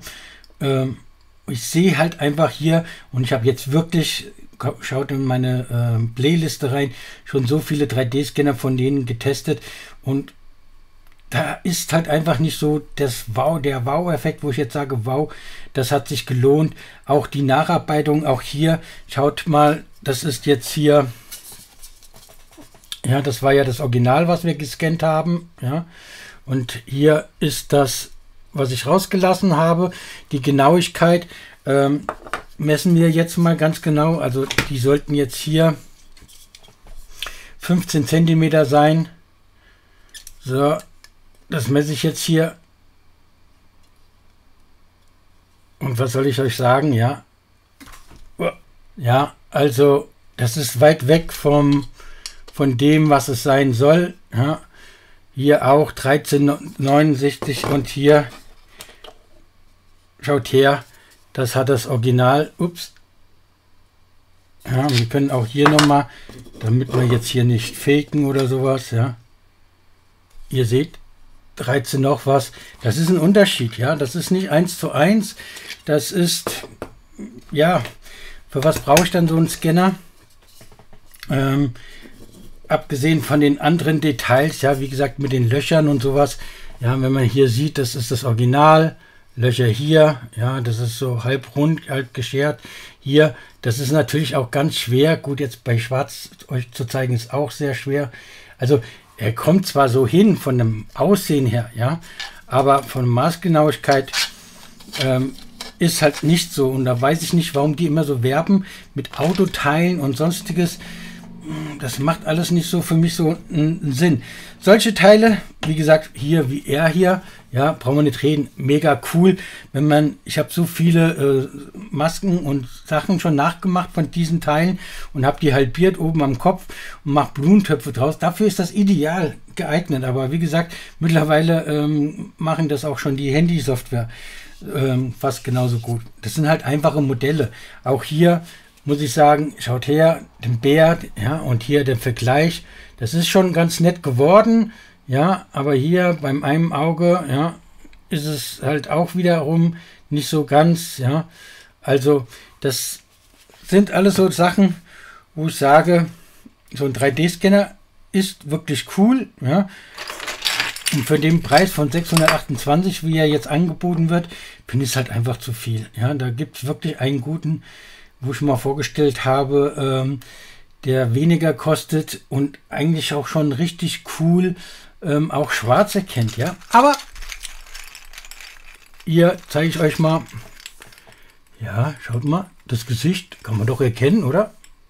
Ich sehe halt einfach hier, und ich habe jetzt wirklich, schaut in meine Playliste rein, schon so viele 3D-Scanner von denen getestet und da ist halt einfach nicht so der Wow-Effekt, wo ich jetzt sage, wow, das hat sich gelohnt. Auch die Nacharbeitung, auch hier, schaut mal, das ist jetzt hier, ja, das war ja das Original, was wir gescannt haben, ja. Und hier ist das, was ich rausgelassen habe. Die Genauigkeit messen wir jetzt mal ganz genau. Also die sollten jetzt hier 15 cm sein. So, das messe ich jetzt hier. Und was soll ich euch sagen? Ja, ja, also das ist weit weg von dem, was es sein soll. Ja, hier auch 1369 und hier, schaut her, das hat das Original. Ups. Ja, wir können auch hier nochmal, damit wir jetzt hier nicht faken oder sowas, ja. Ihr seht, 13 noch was. Das ist ein Unterschied, ja. Das ist nicht 1:1. Das ist, ja, für was brauche ich dann so einen Scanner? Abgesehen von den anderen Details, ja, wie gesagt, mit den Löchern und sowas. Ja, wenn man hier sieht, das ist das Original. Löcher hier, ja, das ist so halb rund, halb geschert. Hier, das ist natürlich auch ganz schwer. Gut, jetzt bei Schwarz euch zu zeigen, ist auch sehr schwer. Also, er kommt zwar so hin von dem Aussehen her, ja, aber von Maßgenauigkeit ist halt nicht so. Und da weiß ich nicht, warum die immer so werben mit Autoteilen und sonstiges. Das macht alles nicht so für mich so einen Sinn. Solche Teile, wie gesagt, hier wie er hier, ja, brauchen wir nicht reden, mega cool. Wenn man, ich habe so viele Masken und Sachen schon nachgemacht von diesen Teilen und habe die halbiert oben am Kopf und mache Blumentöpfe draus. Dafür ist das ideal geeignet. Aber wie gesagt, mittlerweile machen das auch schon die Handysoftware fast genauso gut. Das sind halt einfache Modelle. Auch hier muss ich sagen, schaut her, den Bär, ja, und hier der Vergleich, das ist schon ganz nett geworden, ja, aber hier beim einen Auge, ja, ist es halt auch wiederum nicht so ganz, ja, also das sind alles so Sachen, wo ich sage, so ein 3D-Scanner ist wirklich cool, ja, und für den Preis von 628, wie er jetzt angeboten wird, finde ich es halt einfach zu viel, ja, da gibt es wirklich einen guten, wo ich mal vorgestellt habe, der weniger kostet und eigentlich auch schon richtig cool auch schwarz erkennt, ja. Aber hier zeige ich euch mal, ja, schaut mal, das Gesicht kann man doch erkennen, oder?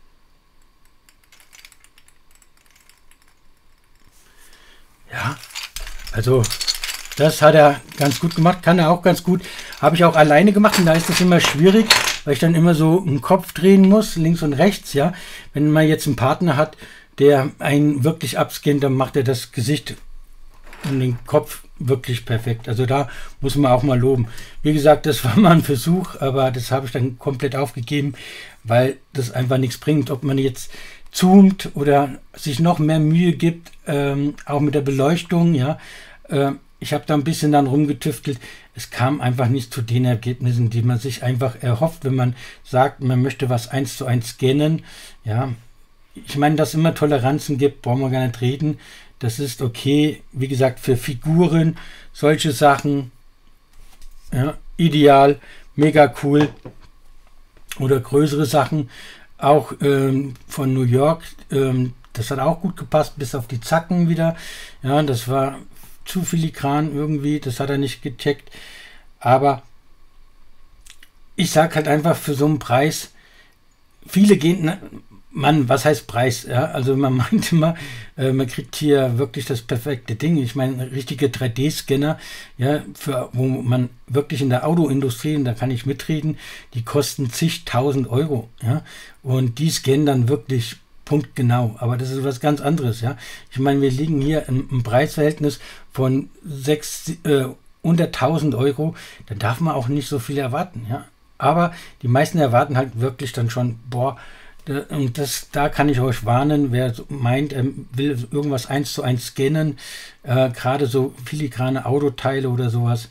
Ja, also das hat er ganz gut gemacht, kann er auch ganz gut. Habe ich auch alleine gemacht und da ist das immer schwierig, weil ich dann immer so einen Kopf drehen muss, links und rechts, ja. Wenn man jetzt einen Partner hat, der einen wirklich abscannt, dann macht er das Gesicht und den Kopf wirklich perfekt. Also da muss man auch mal loben. Wie gesagt, das war mal ein Versuch, aber das habe ich dann komplett aufgegeben, weil das einfach nichts bringt. Ob man jetzt zoomt oder sich noch mehr Mühe gibt, auch mit der Beleuchtung, ja. Ich habe da ein bisschen dann rumgetüftelt. Es kam einfach nicht zu den Ergebnissen, die man sich einfach erhofft, wenn man sagt, man möchte was 1:1 scannen. Ja, ich meine, dass es immer Toleranzen gibt, brauchen wir gar nicht reden. Das ist okay. Wie gesagt, für Figuren, solche Sachen, ja, ideal, mega cool. Oder größere Sachen, auch von New York. Das hat auch gut gepasst, bis auf die Zacken wieder. Ja, das war zu filigran irgendwie, das hat er nicht gecheckt. Aber ich sage halt einfach, für so einen Preis, viele gehen, Mann, was heißt Preis? Ja, also man meint immer, man kriegt hier wirklich das perfekte Ding. Ich meine, richtige 3D-Scanner, ja, wo man wirklich in der Autoindustrie, und da kann ich mitreden, die kosten zigtausend Euro. Ja, und die scannen dann wirklich punktgenau, aber das ist was ganz anderes, ja. Ich meine, wir liegen hier im Preisverhältnis von unter 1000 Euro, da darf man auch nicht so viel erwarten, ja. Aber die meisten erwarten halt wirklich dann schon, boah, und da kann ich euch warnen, wer meint, er will irgendwas 1:1 scannen, gerade so filigrane Autoteile oder sowas,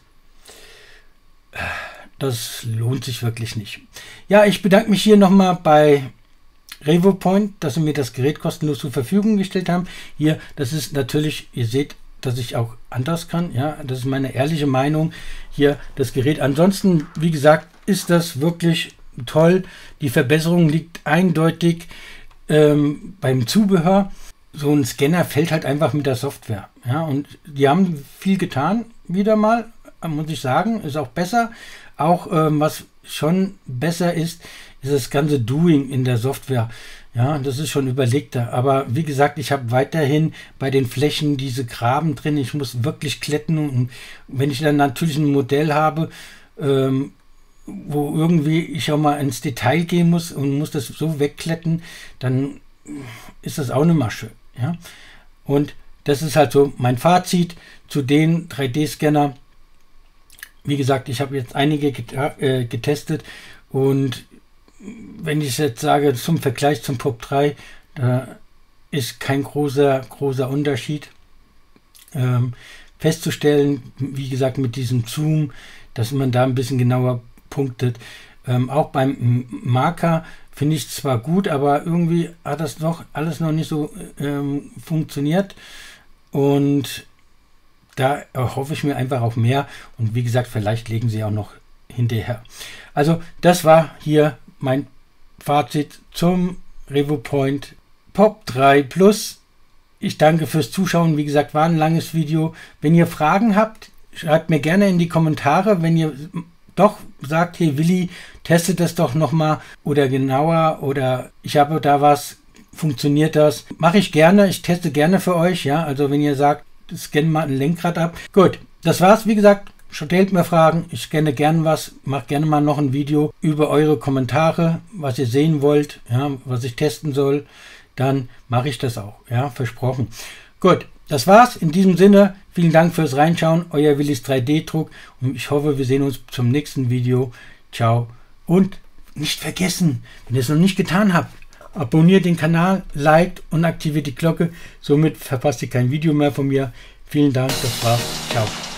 das lohnt sich wirklich nicht. Ja, ich bedanke mich hier nochmal bei RevoPoint, dass sie mir das Gerät kostenlos zur Verfügung gestellt haben. Hier, das ist natürlich, ihr seht, dass ich auch anders kann. Ja, das ist meine ehrliche Meinung. Hier das Gerät. Ansonsten, wie gesagt, ist das wirklich toll. Die Verbesserung liegt eindeutig beim Zubehör. So ein Scanner fällt halt einfach mit der Software. Ja, und die haben viel getan, wieder mal, muss ich sagen, ist auch besser. Auch was schon besser ist das ganze Doing in der Software. Ja, das ist schon überlegter. Aber wie gesagt, ich habe weiterhin bei den Flächen diese Graben drin. Ich muss wirklich kletten. Und wenn ich dann natürlich ein Modell habe, wo irgendwie ich auch mal ins Detail gehen muss und muss das so wegkletten, dann ist das auch eine Masche. Ja? Und das ist halt so mein Fazit zu den 3D-Scanner. Wie gesagt, ich habe jetzt einige getestet und wenn ich jetzt sage, zum Vergleich zum Pop 3, da ist kein großer Unterschied. Festzustellen, wie gesagt, mit diesem Zoom, dass man da ein bisschen genauer punktet. Auch beim Marker finde ich es zwar gut, aber irgendwie hat das noch alles noch nicht so funktioniert. Und da hoffe ich mir einfach auf mehr. Und wie gesagt, vielleicht legen sie auch noch hinterher. Also das war hier mein Fazit zum RevoPoint Pop 3 Plus. Ich danke fürs Zuschauen. Wie gesagt, war ein langes Video. Wenn ihr Fragen habt, schreibt mir gerne in die Kommentare. Wenn ihr doch sagt, hey Willi, testet das doch nochmal oder genauer oder ich habe da was, funktioniert das? Mache ich gerne. Ich teste gerne für euch. Ja, also wenn ihr sagt, scanne mal ein Lenkrad ab. Gut, das war's. Wie gesagt, stellt mir Fragen, ich scanne gern was, mache gerne mal noch ein Video über eure Kommentare, was ihr sehen wollt, ja, was ich testen soll, dann mache ich das auch, ja, versprochen. Gut, das war's. In diesem Sinne, vielen Dank fürs Reinschauen, euer Willis 3D-Druck und ich hoffe, wir sehen uns zum nächsten Video. Ciao und nicht vergessen, wenn ihr es noch nicht getan habt, abonniert den Kanal, liked und aktiviert die Glocke, somit verpasst ihr kein Video mehr von mir. Vielen Dank, das war's. Ciao.